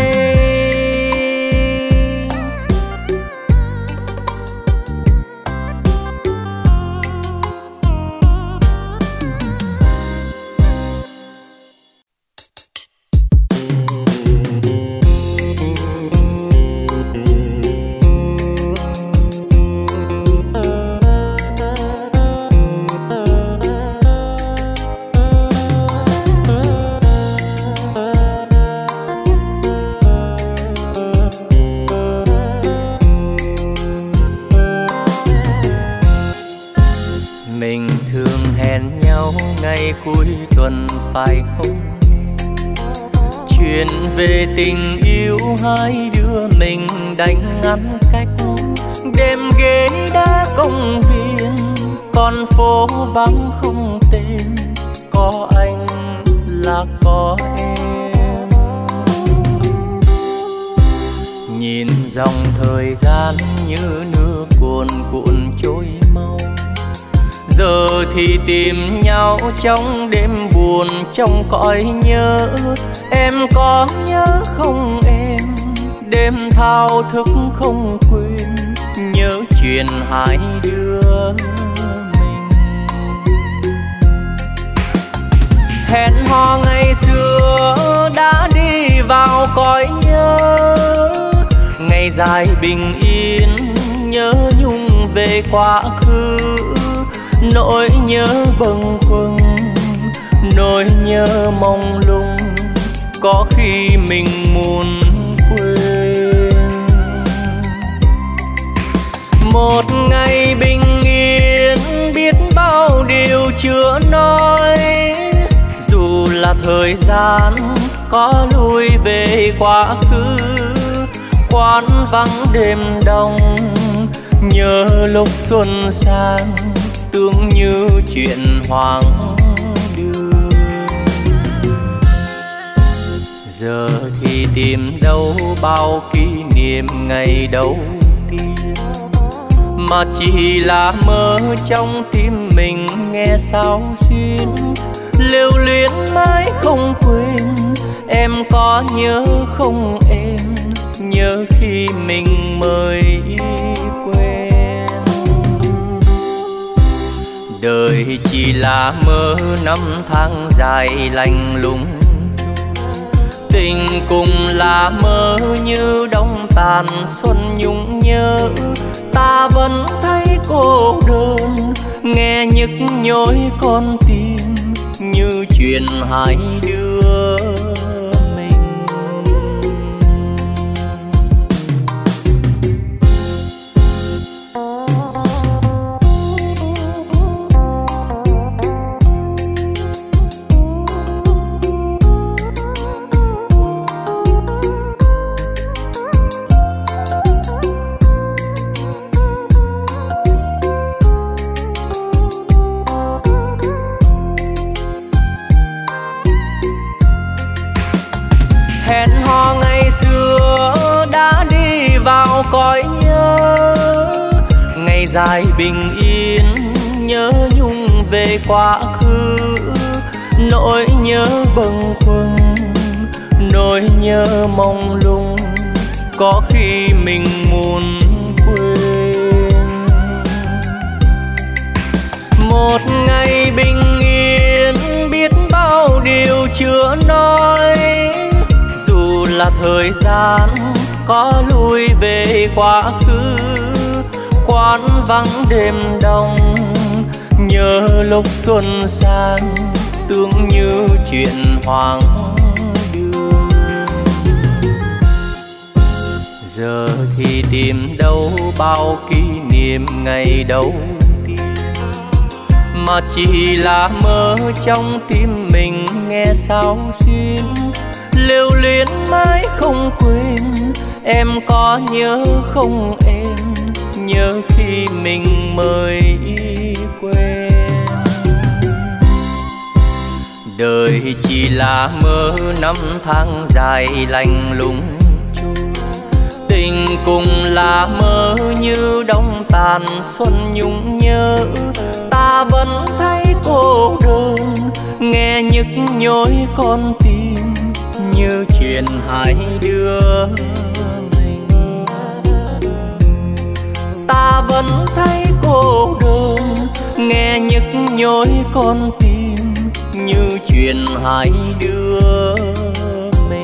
Ngày cuối tuần phải không, chuyện về tình yêu hai đứa mình đánh ngắn cách. Đêm ghế đá công viên, con phố vắng không tên, có anh là có em. Nhìn dòng thời gian như nước cuồn cuộn trôi mau, giờ thì tìm nhau trong đêm buồn trong cõi nhớ. Em có nhớ không em? Đêm thao thức không quên, nhớ chuyện hai đứa mình. Hẹn hò ngày xưa đã đi vào cõi nhớ, ngày dài bình yên nhớ nhung về quá khứ. Nỗi nhớ bâng khuâng, nỗi nhớ mong lung, có khi mình muốn quên. Một ngày bình yên biết bao điều chưa nói, dù là thời gian có lui về quá khứ. Quán vắng đêm đông nhớ lúc xuân sang, tưởng như chuyện hoang đường. Giờ thì tìm đâu bao kỷ niệm ngày đầu tiên, mà chỉ là mơ trong tim mình nghe sao xuyên. Lưu luyến mãi không quên, em có nhớ không em? Nhớ khi mình mới quen. Đời chỉ là mơ năm tháng dài lạnh lùng, tình cùng là mơ như đông tàn xuân nhung nhớ. Ta vẫn thấy cô đơn, nghe nhức nhối con tim, như chuyện hai đứa mình. Hẹn hò ngày xưa đã đi vào cõi nhớ, ngày dài bình yên nhớ nhung về quá khứ. Nỗi nhớ bâng khuâng, nỗi nhớ mong lung, có khi mình muốn quên. Một ngày bình yên biết bao điều chưa nói, dù là thời gian có lui về quá khứ. Quán vắng đêm đông nhớ lúc xuân sang, tưởng như chuyện hoang đường. Giờ thì tìm đâu bao kỷ niệm ngày đầu tiên, mà chỉ là mơ trong tim mình nghe sao xuyên. Lưu luyến mãi không quên, em có nhớ không em? Nhớ khi mình mới quen. Đời chỉ là mơ năm tháng dài lạnh lùng trôi, tình cùng là mơ như đông tàn xuân nhung nhớ. Ta vẫn thấy cô đơn, nghe nhức nhối con tim, như chuyện hai đứa mình. Ta vẫn thấy cô đơn, nghe nhức nhối con tim, như chuyện hai đứa mình.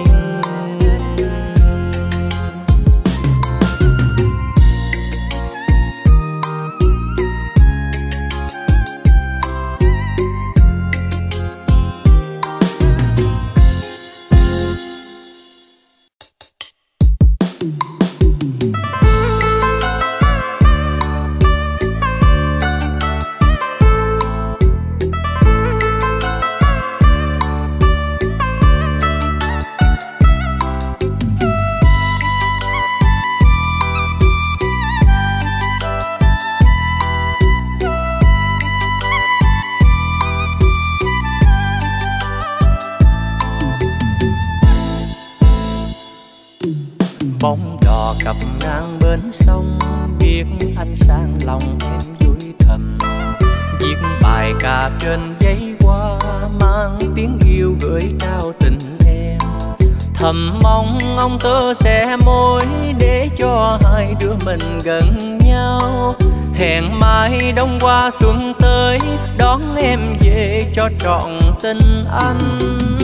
cặp ngang bên sông, biết anh sang lòng em vui thầm. Viết bài ca trên giấy hoa, mang tiếng yêu gửi trao tình em. Thầm mong ông tơ sẽ môi để cho hai đứa mình gần nhau. Hẹn mai đông qua xuân tới, đón em về cho trọn tình anh.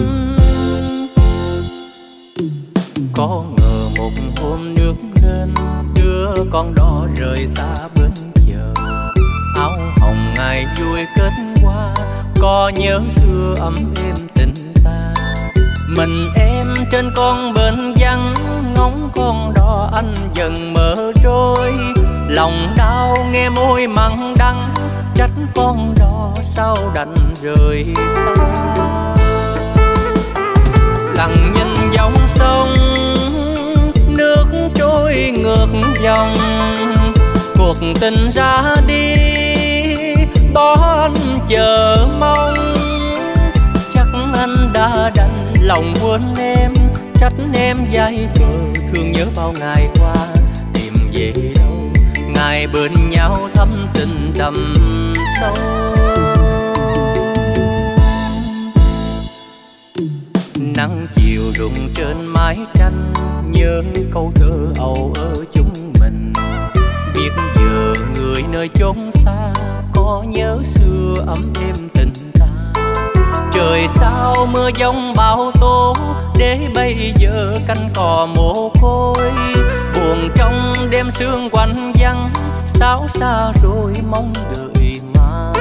Có ngờ một hôm nước lên, đứa con đò rời xa bên chờ. Áo hồng ngày vui kết hoa, có nhớ xưa ấm êm tình ta. Mình em trên con bến vắng, ngóng con đò anh dần mơ trôi. Lòng đau nghe môi mặn đắng, trách con đò sao đành rời xa. Lặng nhìn dòng sông, nước trôi ngược dòng. Cuộc tình ra đi, bỏ anh chờ mong. Chắc anh đã đành lòng quên em, trách em dại khờ thương nhớ bao ngày qua. Tìm về đâu ngày bên nhau thắm tình đậm sâu. Nắng chiều rụng trên mái tranh, nhớ câu thơ âu ở chúng mình. Biết giờ người nơi chốn xa, có nhớ xưa ấm êm tình ta. Trời sao mưa giông bão tố, để bây giờ cánh cò mồ côi. Buồn trong đêm sương quạnh vắng, sao xa rồi mong đợi mai.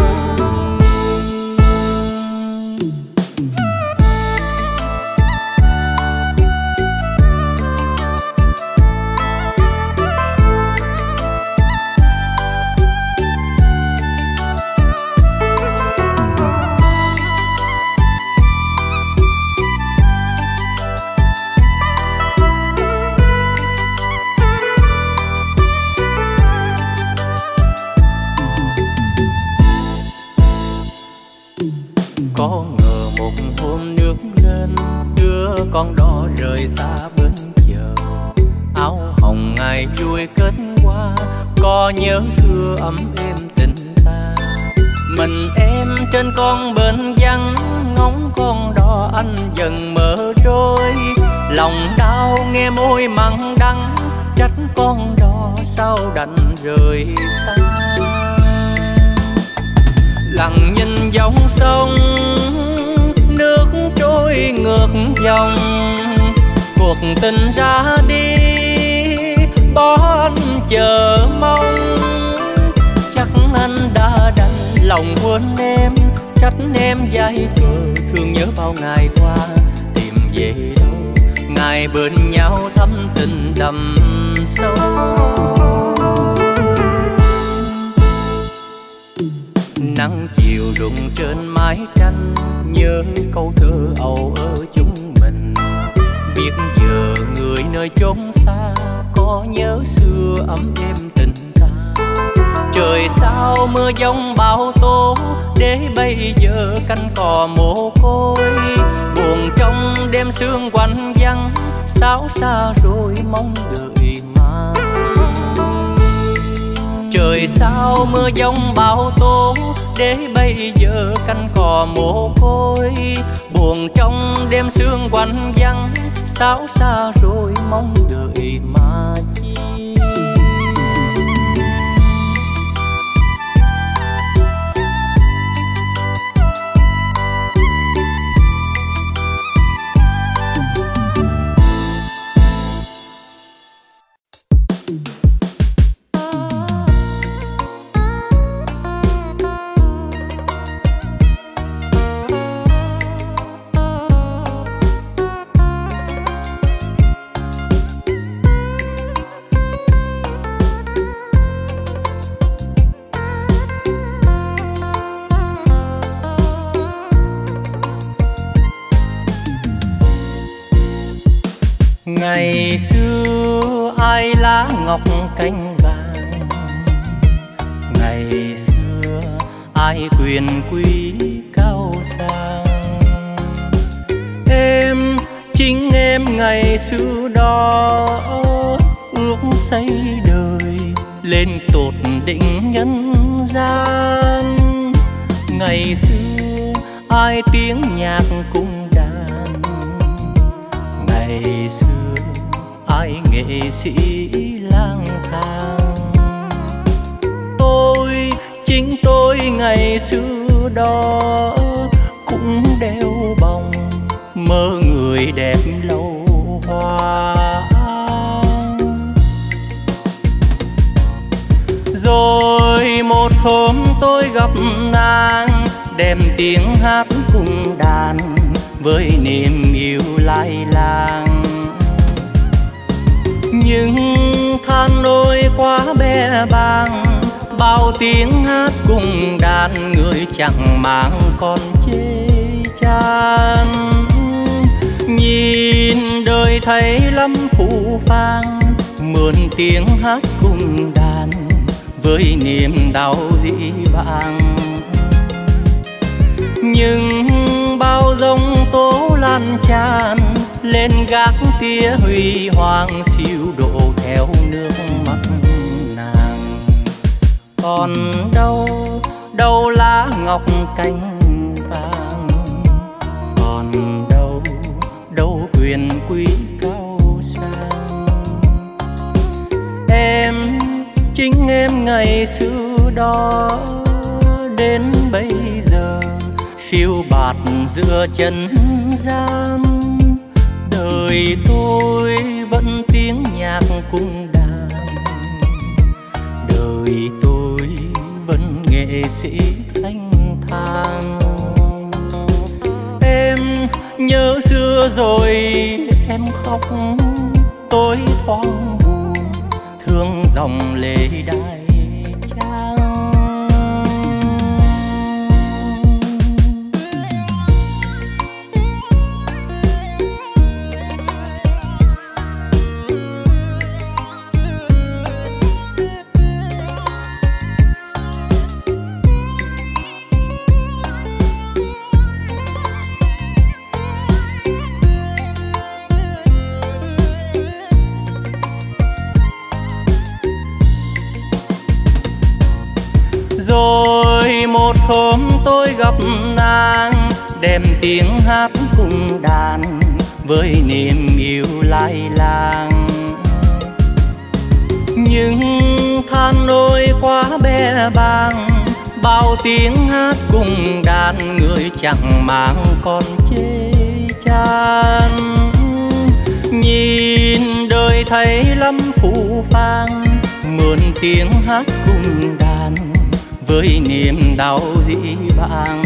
Có ngờ một hôm nước lên, đứa con đò rời xa bên chờ. Áo hồng ngày vui kết hoa, có nhớ xưa ấm êm tình ta. Mình em trên con bến vắng, ngóng con đò anh dần mơ trôi. Lòng đau nghe môi mặn đắng, trách con đò sao đành rời xa. Lặng nhìn dòng sông, nước trôi ngược dòng. Cuộc tình ra đi, bỏ anh chờ mong. Chắc anh đã đành lòng quên em, trách em dại khờ thương nhớ bao ngày qua. Tìm về đâu ngày bên nhau thắm tình đậm sâu. Nắng chiều rụng trên mái tranh, nhớ câu thơ âu ở chúng mình. Biết giờ người nơi chốn xa, có nhớ xưa ấm êm tình ta. Trời sao mưa giông bão tố, để bây giờ cánh cò mồ côi. Buồn trong đêm sương quạnh vắng, sao xa rồi mong đợi mai. Trời sao mưa giông bão tố, để bây giờ cánh cò mồ côi. Buồn trong đêm sương quạnh vắng, sao xa rồi mong đợi mà chi. Ngày xưa ai lá ngọc cánh vàng, ngày xưa ai quyền quý cao sang. Em chính em ngày xưa đó, xây đời lên tột đỉnh nhân gian. Ngày xưa ai tiếng nhạc cung đàn, ngày xưa ai nghệ sĩ lang thang. Tôi chính tôi ngày xưa đó cũng đeo bồng mơ người đẹp lâu hoa. Rồi một hôm tôi gặp nàng, đem tiếng hát cùng đàn với niềm yêu lai làng. Nhưng than ôi quá bé bàng, bao tiếng hát cùng đàn người chẳng mang con chê chan. Nhìn đời thấy lắm phũ phàng, mượn tiếng hát cùng đàn với niềm đau dĩ vãng. Nhưng bao giông tố lan tràn lên gác tia huy hoàng, siêu độ theo nước mắt nàng. Còn đâu đâu lá ngọc cành vàng, còn đâu đâu quyền quý cao sang. Em chính em ngày xưa đó đến bây giờ phiêu bạt giữa chân gian. Đời tôi vẫn tiếng nhạc cung đàn, đời tôi vẫn nghệ sĩ thanh thang. Em nhớ xưa rồi em khóc, tôi thoáng buồn thương dòng lệ đai trang. Rồi một hôm tôi gặp nàng, đem tiếng hát cùng đàn với niềm yêu lai làng. Nhưng than ôi quá bé bàng, bao tiếng hát cùng đàn người chẳng mang con chê chan. Nhìn đời thấy lắm phũ phàng, mượn tiếng hát cùng đàn với niềm đau dĩ vãng.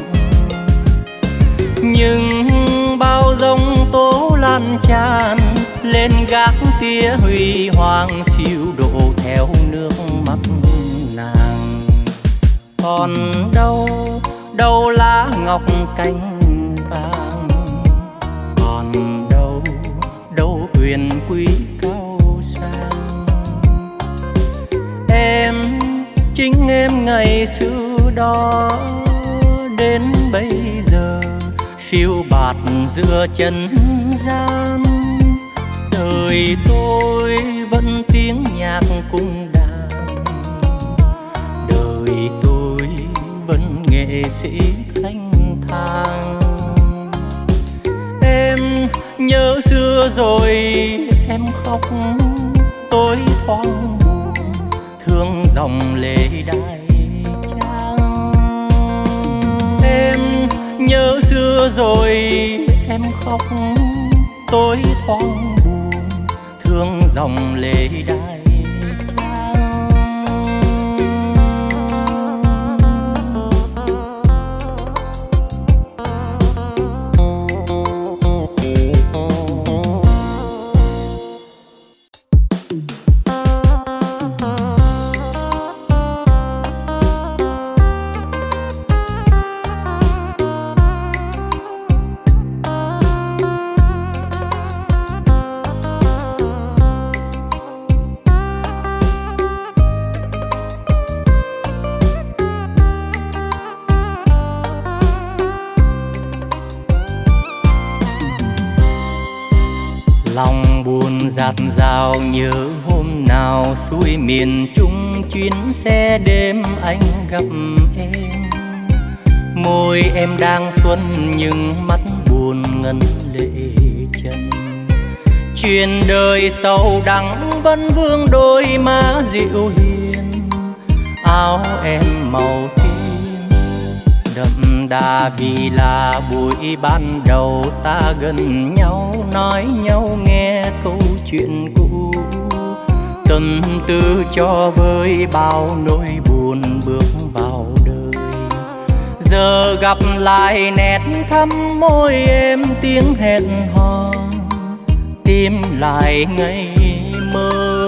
Nhưng bao giông tố lan tràn lên gác tia huy hoàng, siêu độ theo nước mắt nàng. Còn đâu đâu lá ngọc cành vàng, còn đâu đâu quyền quý cao sang. Em chính em ngày xưa đó đến bây giờ phiêu bạt giữa chân gian. Đời tôi vẫn tiếng nhạc cung đàn, đời tôi vẫn nghệ sĩ thanh thang. Em nhớ xưa rồi em khóc, tôi thoáng buồn thương dòng lệ đai trang. Em nhớ xưa rồi em khóc, tôi thoáng buồn thương dòng lệ đai trang. Lòng buồn dạt dào nhớ hôm nào nào xuôi miền Trung chuyến xe đêm anh gặp em. Môi em đang xuân nhưng mắt buồn ngân lệ chân. Chuyện đời sâu đắng vẫn vương đôi má dịu hiền. Áo em màu tím đậm đà vì là buổi ban đầu ta gần nhau, nói nhau nghe câu chuyện cũ. Tâm tư cho với bao nỗi buồn bước vào đời. Giờ gặp lại nét thắm môi em, tiếng hẹn hò tìm lại ngày mơ.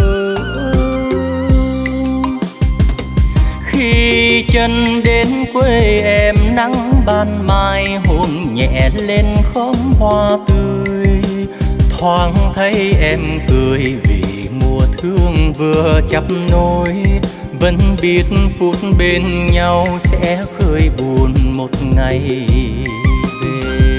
Khi chân đến quê em, nắng ban mai hôn nhẹ lên khóm hoa tươi. Thoáng thấy em cười vì mùa thương vừa chắp nối. Vẫn biết phút bên nhau sẽ khơi buồn một ngày về.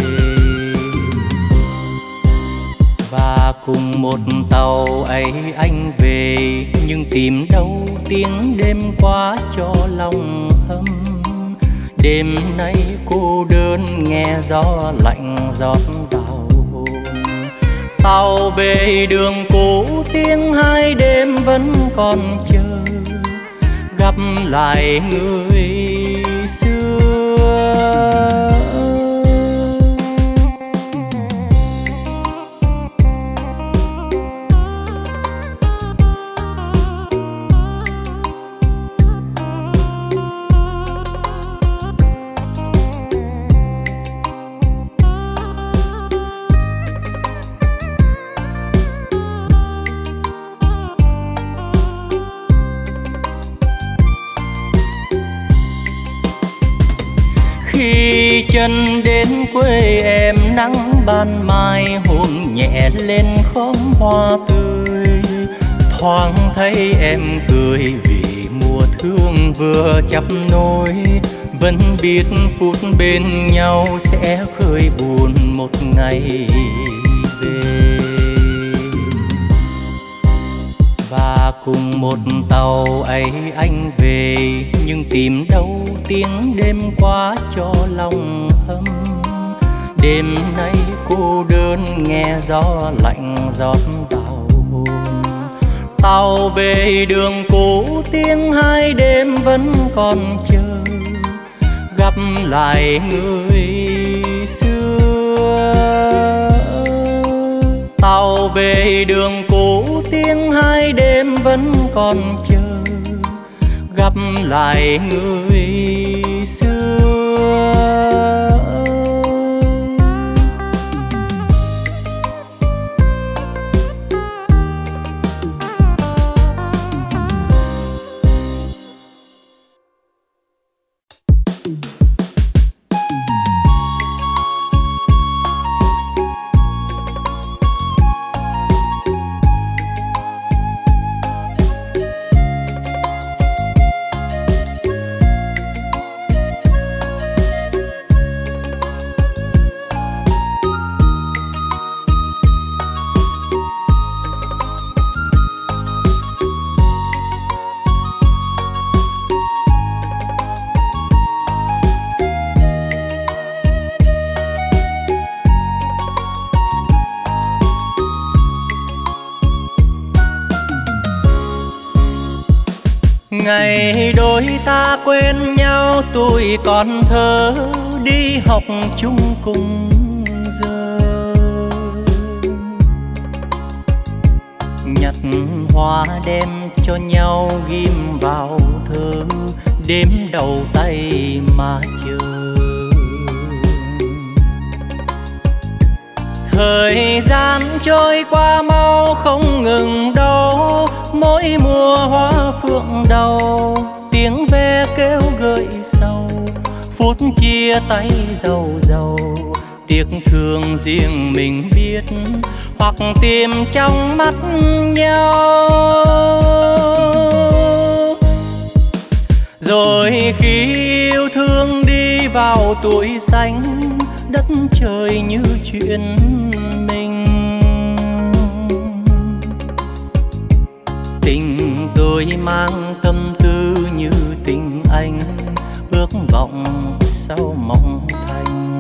Và cùng một tàu ấy anh về, nhưng tìm đâu tiếng đêm qua cho lòng ấm. Đêm nay cô đơn nghe gió lạnh rót vào hồn. Tàu về đường cũ tiếng hai đêm vẫn còn chờ gặp lại người xưa. Khi chân đến quê em, nắng ban mai hôn nhẹ lên khóm hoa tươi. Thoáng thấy em cười vì mùa thương vừa chắp nối. Vẫn biết phút bên nhau sẽ khơi buồn một ngày về. Và cùng một tàu ấy anh về, nhưng tìm đâu tiếng đêm qua cho lòng ấm. Đêm nay cô đơn nghe gió lạnh rót vào hồn. Tàu về đường cũ tiếng hai đêm vẫn còn chờ gặp lại người xưa. Tàu về đường cũ tiếng hai đêm vẫn còn chờ gặp lại người xưa. Ngày đôi ta quen nhau tuổi còn thơ, đi học chung cùng giờ. Nhặt hoa đem cho nhau ghim vào thơ, đếm đầu tay mà chờ. Thời gian trôi qua mau không ngừng đâu, mỗi mùa hoa phượng đầu, tiếng ve kêu gợi sầu. Phút chia tay giàu giàu, tiếc thương riêng mình biết, hoặc tìm trong mắt nhau. Rồi khi yêu thương đi vào tuổi xanh, đất trời như chuyện mình. Tình tôi mang tâm tư như tình anh, ước vọng sau mong thành.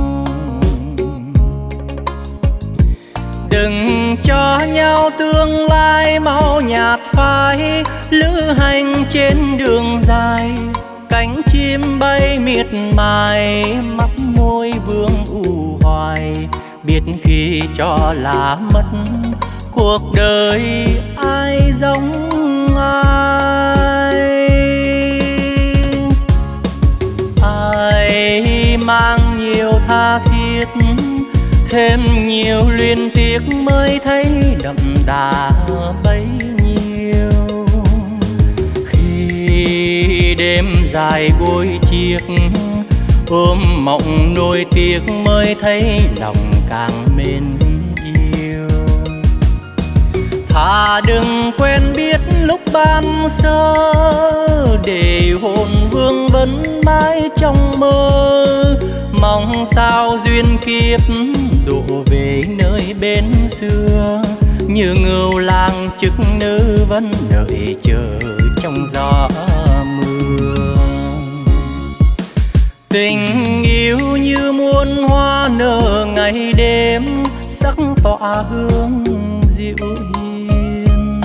Đừng cho nhau tương lai mau nhạt phai, lữ hành trên đường dài. Cánh chim bay miệt mài, mắt môi vương u hoài. Biết khi cho là mất, cuộc đời ai giống ai. Ai mang nhiều tha thiết, thêm nhiều luyến tiếc mới thấy đậm đà bấy nhiêu. Khi đêm dài gối chiếc, ôm mộng nuối tiếc mới thấy lòng càng mến yêu. Thà đừng quen biết lúc ban sơ, để hồn vương vẫn mãi trong mơ. Mong sao duyên kiếp đổ về nơi bên xưa, như ngưu lang chức nữ vẫn đợi chờ trong gió mưa. Tình yêu như muôn hoa nở ngày đêm, sắc tỏa hương dịu hiền.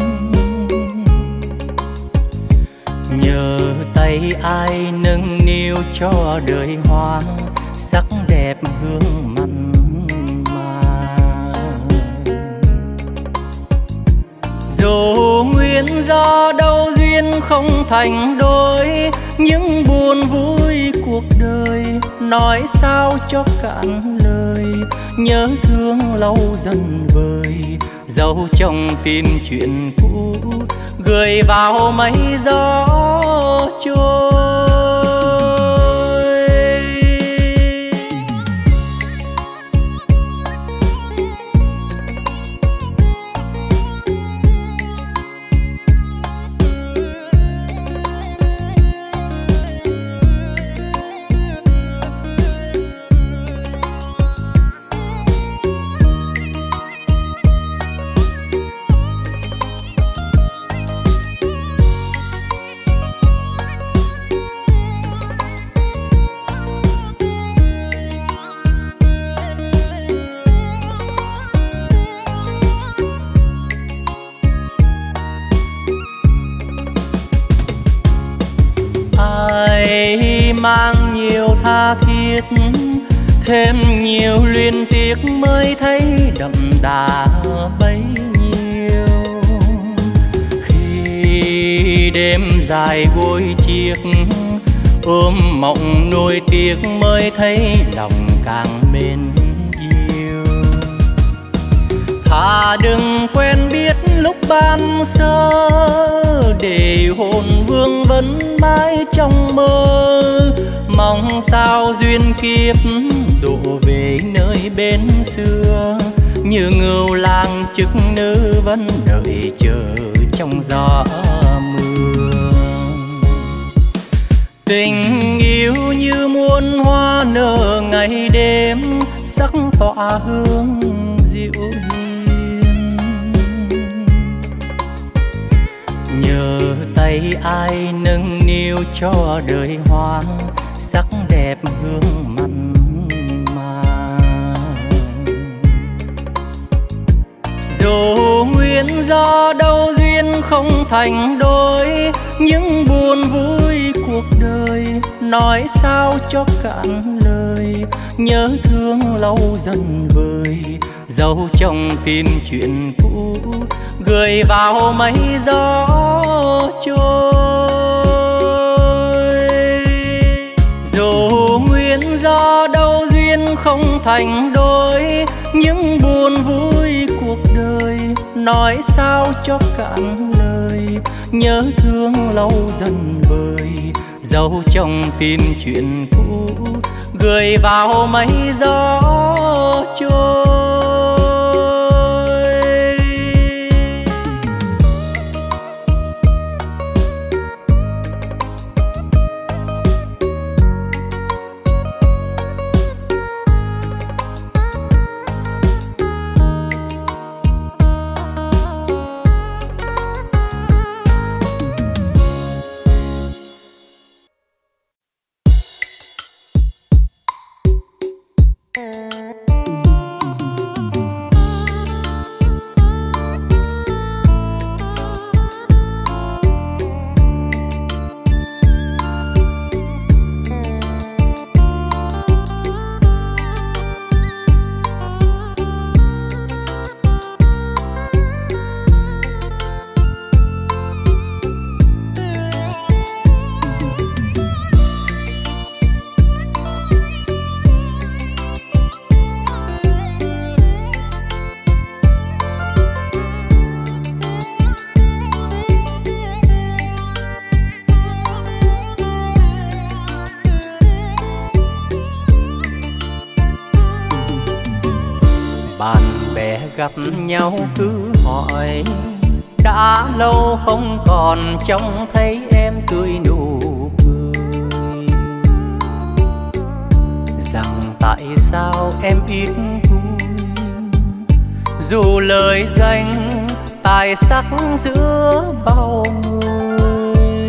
Nhờ tay ai nâng niu cho đời hoa, sắc đẹp hương mặn mà. Dù nguyên do đâu duyên không thành đôi, những buồn vui cuộc đời nói sao cho cạn lời. Nhớ thương lâu dần vơi, dấu trong tim chuyện cũ gửi vào mây gió trôi. Ai mang nhiều tha thiết, thêm nhiều luyến tiếc mới thấy đậm đà bấy nhiêu. Khi đêm dài gối chiếc, ôm mộng nuối tiếc mới thấy lòng càng mến yêu. Thà đừng quen biết lúc ban sơ, để hồn vương vẫn mãi trong mơ. Mong sao duyên kiếp đổ về nơi bên xưa, như ngưu lang chức nữ vẫn đợi chờ trong gió mưa. Tình yêu như muôn hoa nở ngày đêm, sắc tỏa hương dịu hiền. Nhờ tay ai nâng niu cho đời hoa, sắc đẹp hương mặn mà. Dù nguyên do đâu duyên không thành đôi, những buồn vui cuộc đời nói sao cho cạn lời. Nhớ thương lâu dần vơi, dấu trong tim chuyện cũ gửi vào mây gió trôi. Dù nguyên do đâu duyên không thành đôi, những buồn vui cuộc đời nói sao cho cạn lời. Nhớ thương lâu dần vơi, dấu trong tim chuyện cũ gửi vào mây gió trôi. gặp nhau cứ hỏi, đã lâu không còn trông thấy em tươi nụ cười. Rằng tại sao em ít vui, dù lời danh tài sắc giữa bao người.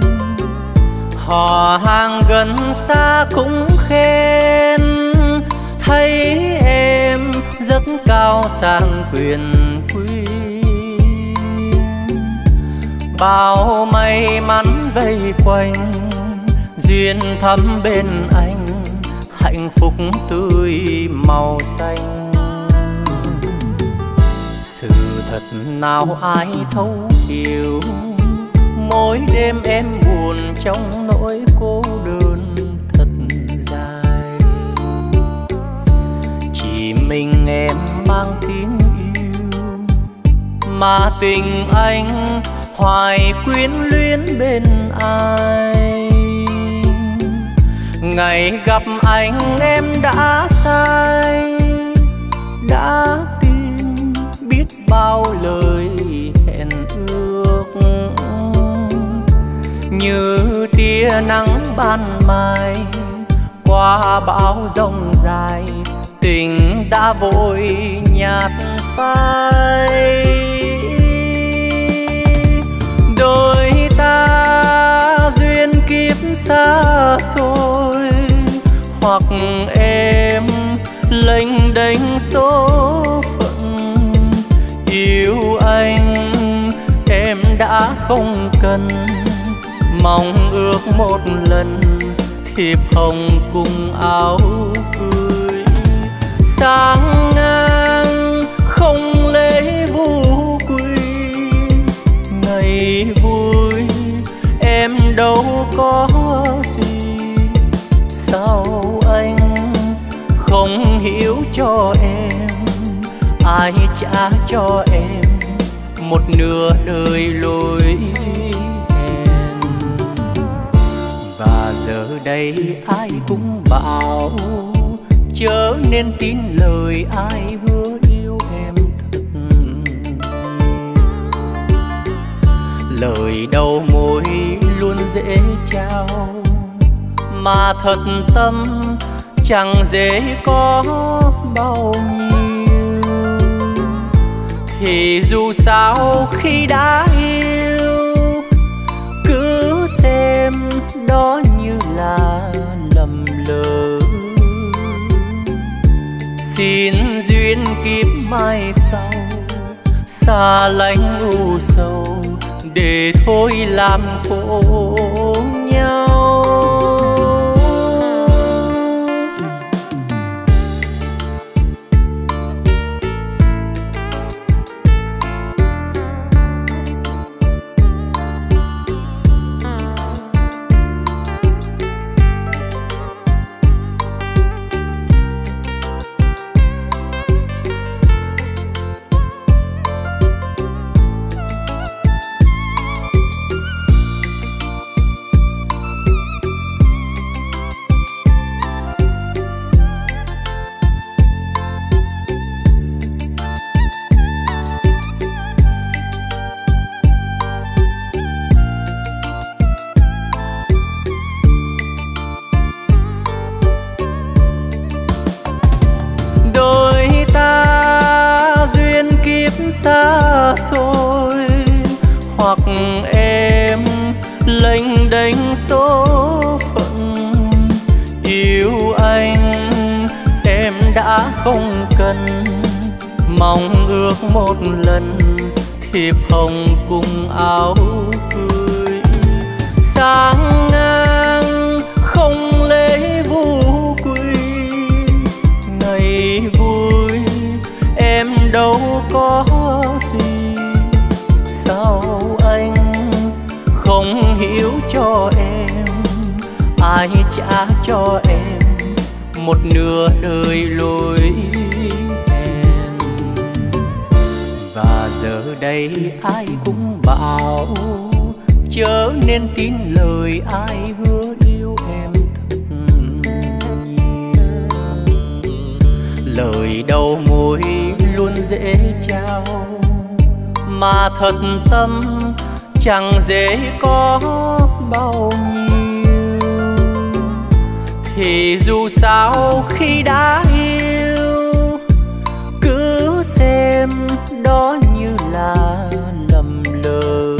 Họ hàng gần xa cũng khen, thấy em rất cao sang quyền quý. Bao may mắn vây quanh, duyên thắm bên anh, hạnh phúc tươi màu xanh. Sự thật nào ai thấu hiểu, mỗi đêm em buồn trong nỗi cô đơn thật dài. Chỉ mình em mang tiếng yêu, mà tình anh hoài quyến luyến bên ai. Ngày gặp anh em đã say, đã tin biết bao lời hẹn ước. Như tia nắng ban mai qua bão giông dài, tình đã vội nhạt phai. Đôi ta duyên kiếp xa xôi, hoặc em lênh đênh số phận. Yêu anh em đã không cần, mong ước một lần thiệp hồng cùng áo cưới. Sáng ngang không lễ vu quy, ngày vui em đâu có gì. Sao anh không hiểu cho em, ai trả cho em một nửa đời lối hẹn. Và giờ đây ai cũng bảo chớ nên tin lời ai hứa yêu em thật nhiều. Lời đầu môi luôn dễ trao, mà thật tâm chẳng dễ có bao nhiêu. Thì dù sao khi đã yêu, cứ xem đó như là lầm lỡ. Xin duyên kiếp mai sau, xa lánh u sầu, để thôi làm khổ nhau. Xa xôi, hoặc em lênh đênh số phận. Yêu anh em đã không cần, mong ước một lần thiệp hồng cùng áo cưới. Sáng ngang không lễ vu quy, ngày vui em đâu có gì. Sao anh không hiểu cho em, ai trả cho em một nửa đời lối hẹn. Và giờ đây ai cũng bảo chớ nên tin lời ai hứa yêu em thật nhiều. Lời đầu môi luôn dễ dễ trao, mà thật tâm chẳng dễ có bao nhiêu. Thì dù sao khi đã yêu, cứ xem đó như là lầm lỡ.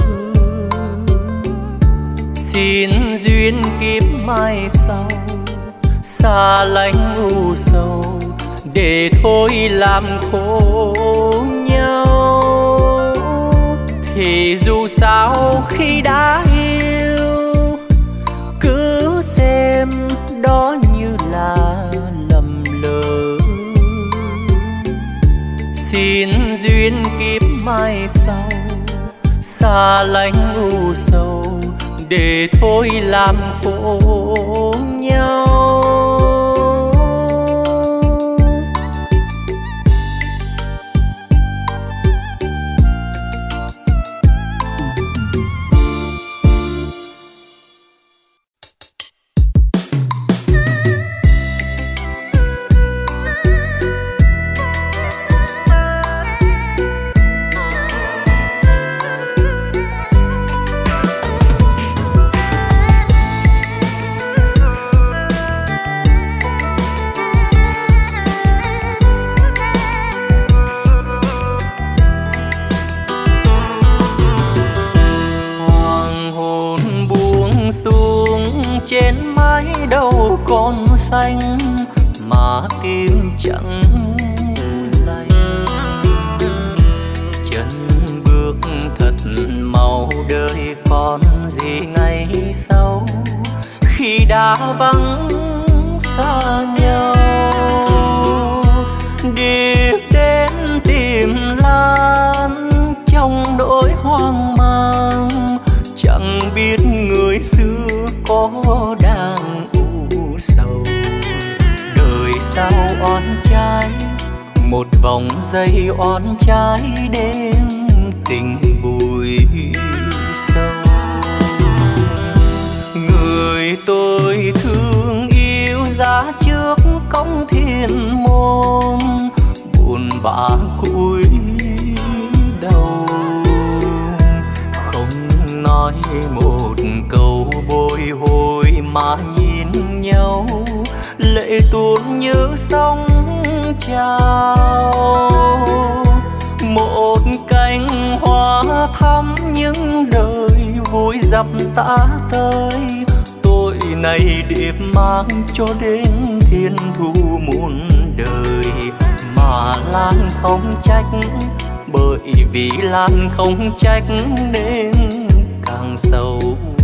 Xin duyên kiếp mai sau xa lánh u sầu, để thôi làm khổ nhau. Thì dù sao khi đã yêu, cứ xem đó như là lầm lỡ. Xin duyên kiếp mai sau xa lánh u sầu, để thôi làm khổ nhau. Trên mái đầu con xanh mà tim chẳng lành. Chân bước thật mau đời còn gì ngày sau, khi đã vắng xa nhau. Điệp đến tìm Lan trong nỗi hoang mang, chẳng biết người xưa có đang u sầu. Đời sao oan trái, một vòng dây oan trái đêm tình vùi sâu. Người tôi thương yêu giá trước cổng thiên môn, buồn bã cúi đầu không nói một câu bồi hồi, mà nhìn nhau lệ tuôn như sóng trào. Một cánh hoa thắm những đời vui dập tã tới, tội này điệp mang cho đến thiên thu muôn đời. Mà Lan không trách, bởi vì Lan không trách nên càng sâu.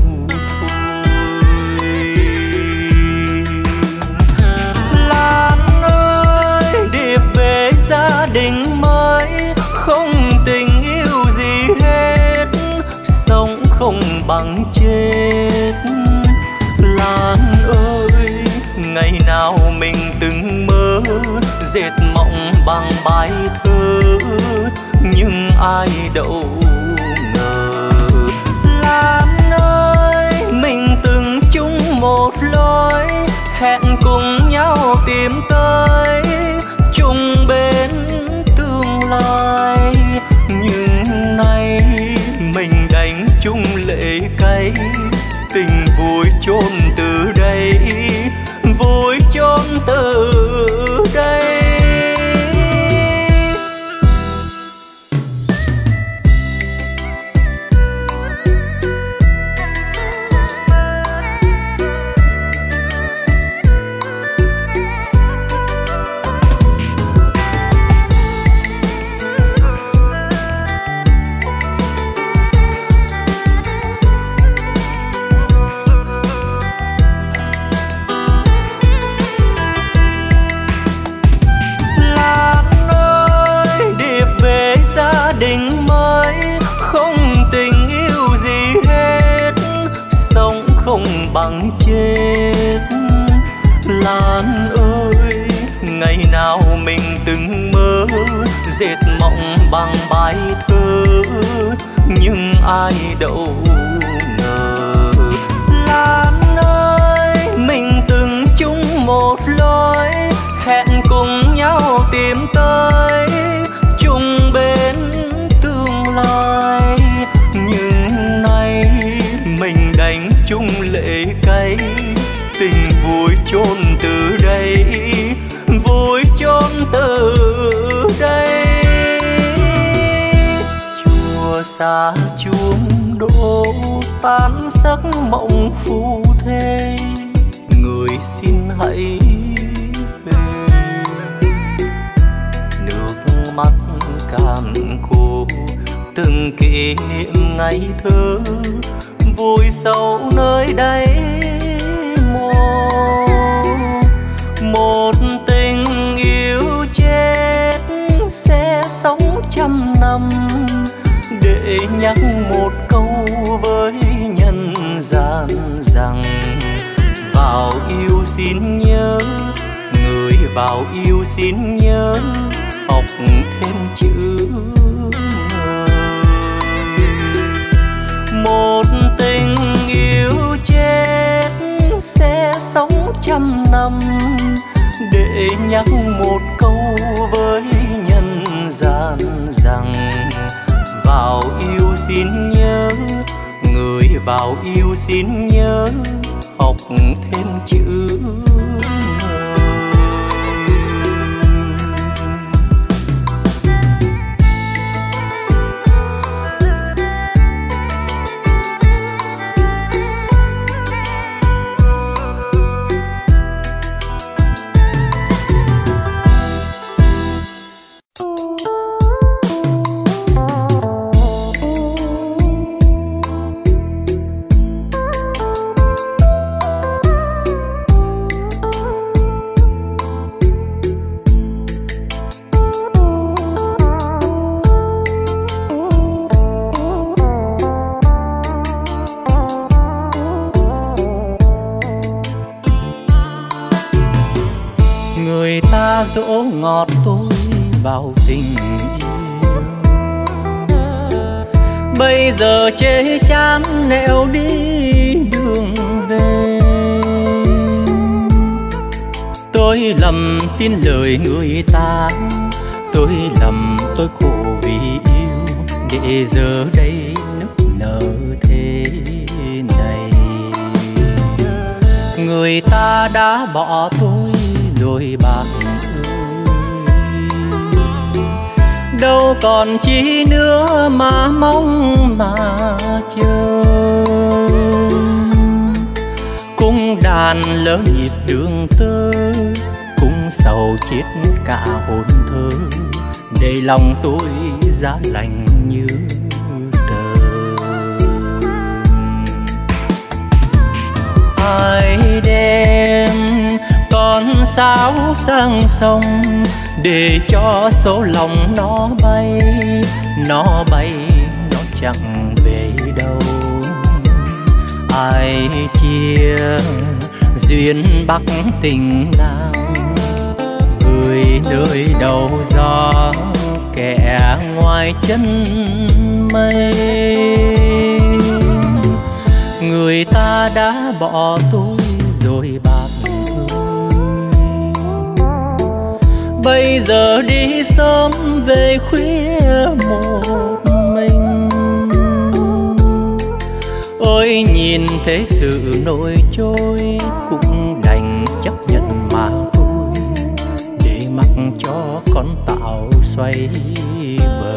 Lan ơi, điệp về gia đình mới, không tình yêu gì hết, sống không bằng chết. Lan ơi, ngày nào mình từng mơ dệt mộng bằng bài thơ, nhưng ai đâu ngờ. Lan ơi, mình từng chung một lối, hẹn cùng nhau tìm tới chung bên tương lai. Nhưng nay mình đành chung lệ cay, tình vui chôn từ đây, vui chôn từ đây. Bằng chết. Lan ơi, ngày nào mình từng mơ dệt mộng bằng bài thơ, nhưng ai đâu ngờ. Lan ơi, mình từng chung một lối, hẹn cùng nhau tìm tới chung tình vui chôn từ đây, vui chôn từ đây. Chùa xa chuông đổ tan giấc mộng phù thê, người xin hãy về. Nước mắt cạn khô từng kỷ niệm ngày thơ, vui sâu nơi đáy mồ. Một tình yêu chết sẽ sống trăm năm, để nhắc một câu với nhân gian rằng vào yêu xin nhớ, người vào yêu xin nhớ học thêm chữ ngời. Một tình yêu chết sẽ sống trăm năm, để nhắc một câu với nhân gian rằng vào yêu xin nhớ, người vào yêu xin nhớ học thêm chữ dỗ ngọt tôi vào tình yêu. Bây giờ chê chán nẻo đi đường về, tôi lầm tin lời người ta, tôi lầm tôi khổ vì yêu, để giờ đây nức nở thế này. Người ta đã bỏ tôi rồi bạn đâu còn chi nữa mà mong mà chờ. Cung đàn lỡ nhịp đường tơ, cung sầu chết cả hồn thơ, để lòng tôi giá lạnh như trời. Ai đem con sáo sang sông, để cho số lòng nó bay, nó bay nó chẳng về đâu. Ai chia duyên bắc tình nam, người nơi đầu gió, kẻ ngoài chân mây. Người ta đã bỏ tôi rồi bạn bây giờ đi sớm về khuya một mình. Ôi nhìn thế sự nổi trôi, cũng đành chấp nhận mà thôi, để mặc cho con tàu xoay vần.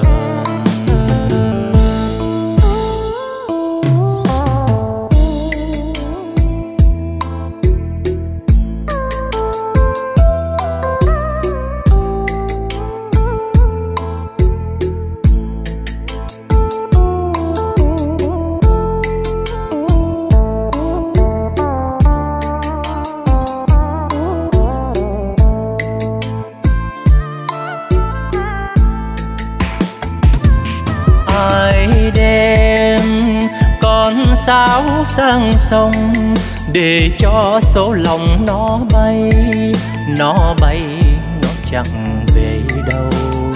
Sáo sang sông, để cho số lòng nó bay, nó bay nó chẳng về đâu.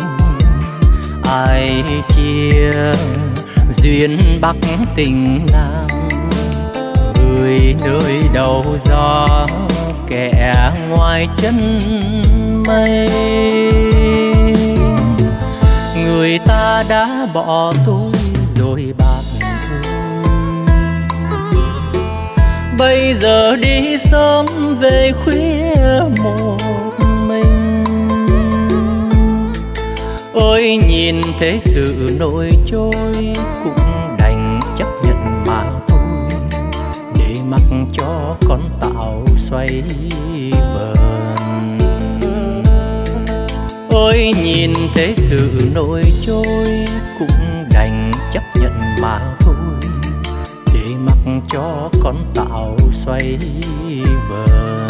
Ai chia duyên bắc tình nam, người nơi đầu gió, kẻ ngoài chân mây. Người ta đã bỏ tôi rồi bạn. bây giờ đi sớm về khuya một mình. Ôi nhìn thế sự nổi trôi cũng đành chấp nhận mà thôi, để mặc cho con tàu xoay vần. Ôi nhìn thế sự nổi trôi cũng đành chấp nhận mà thôi, để mặc cho con tàu xoay vần.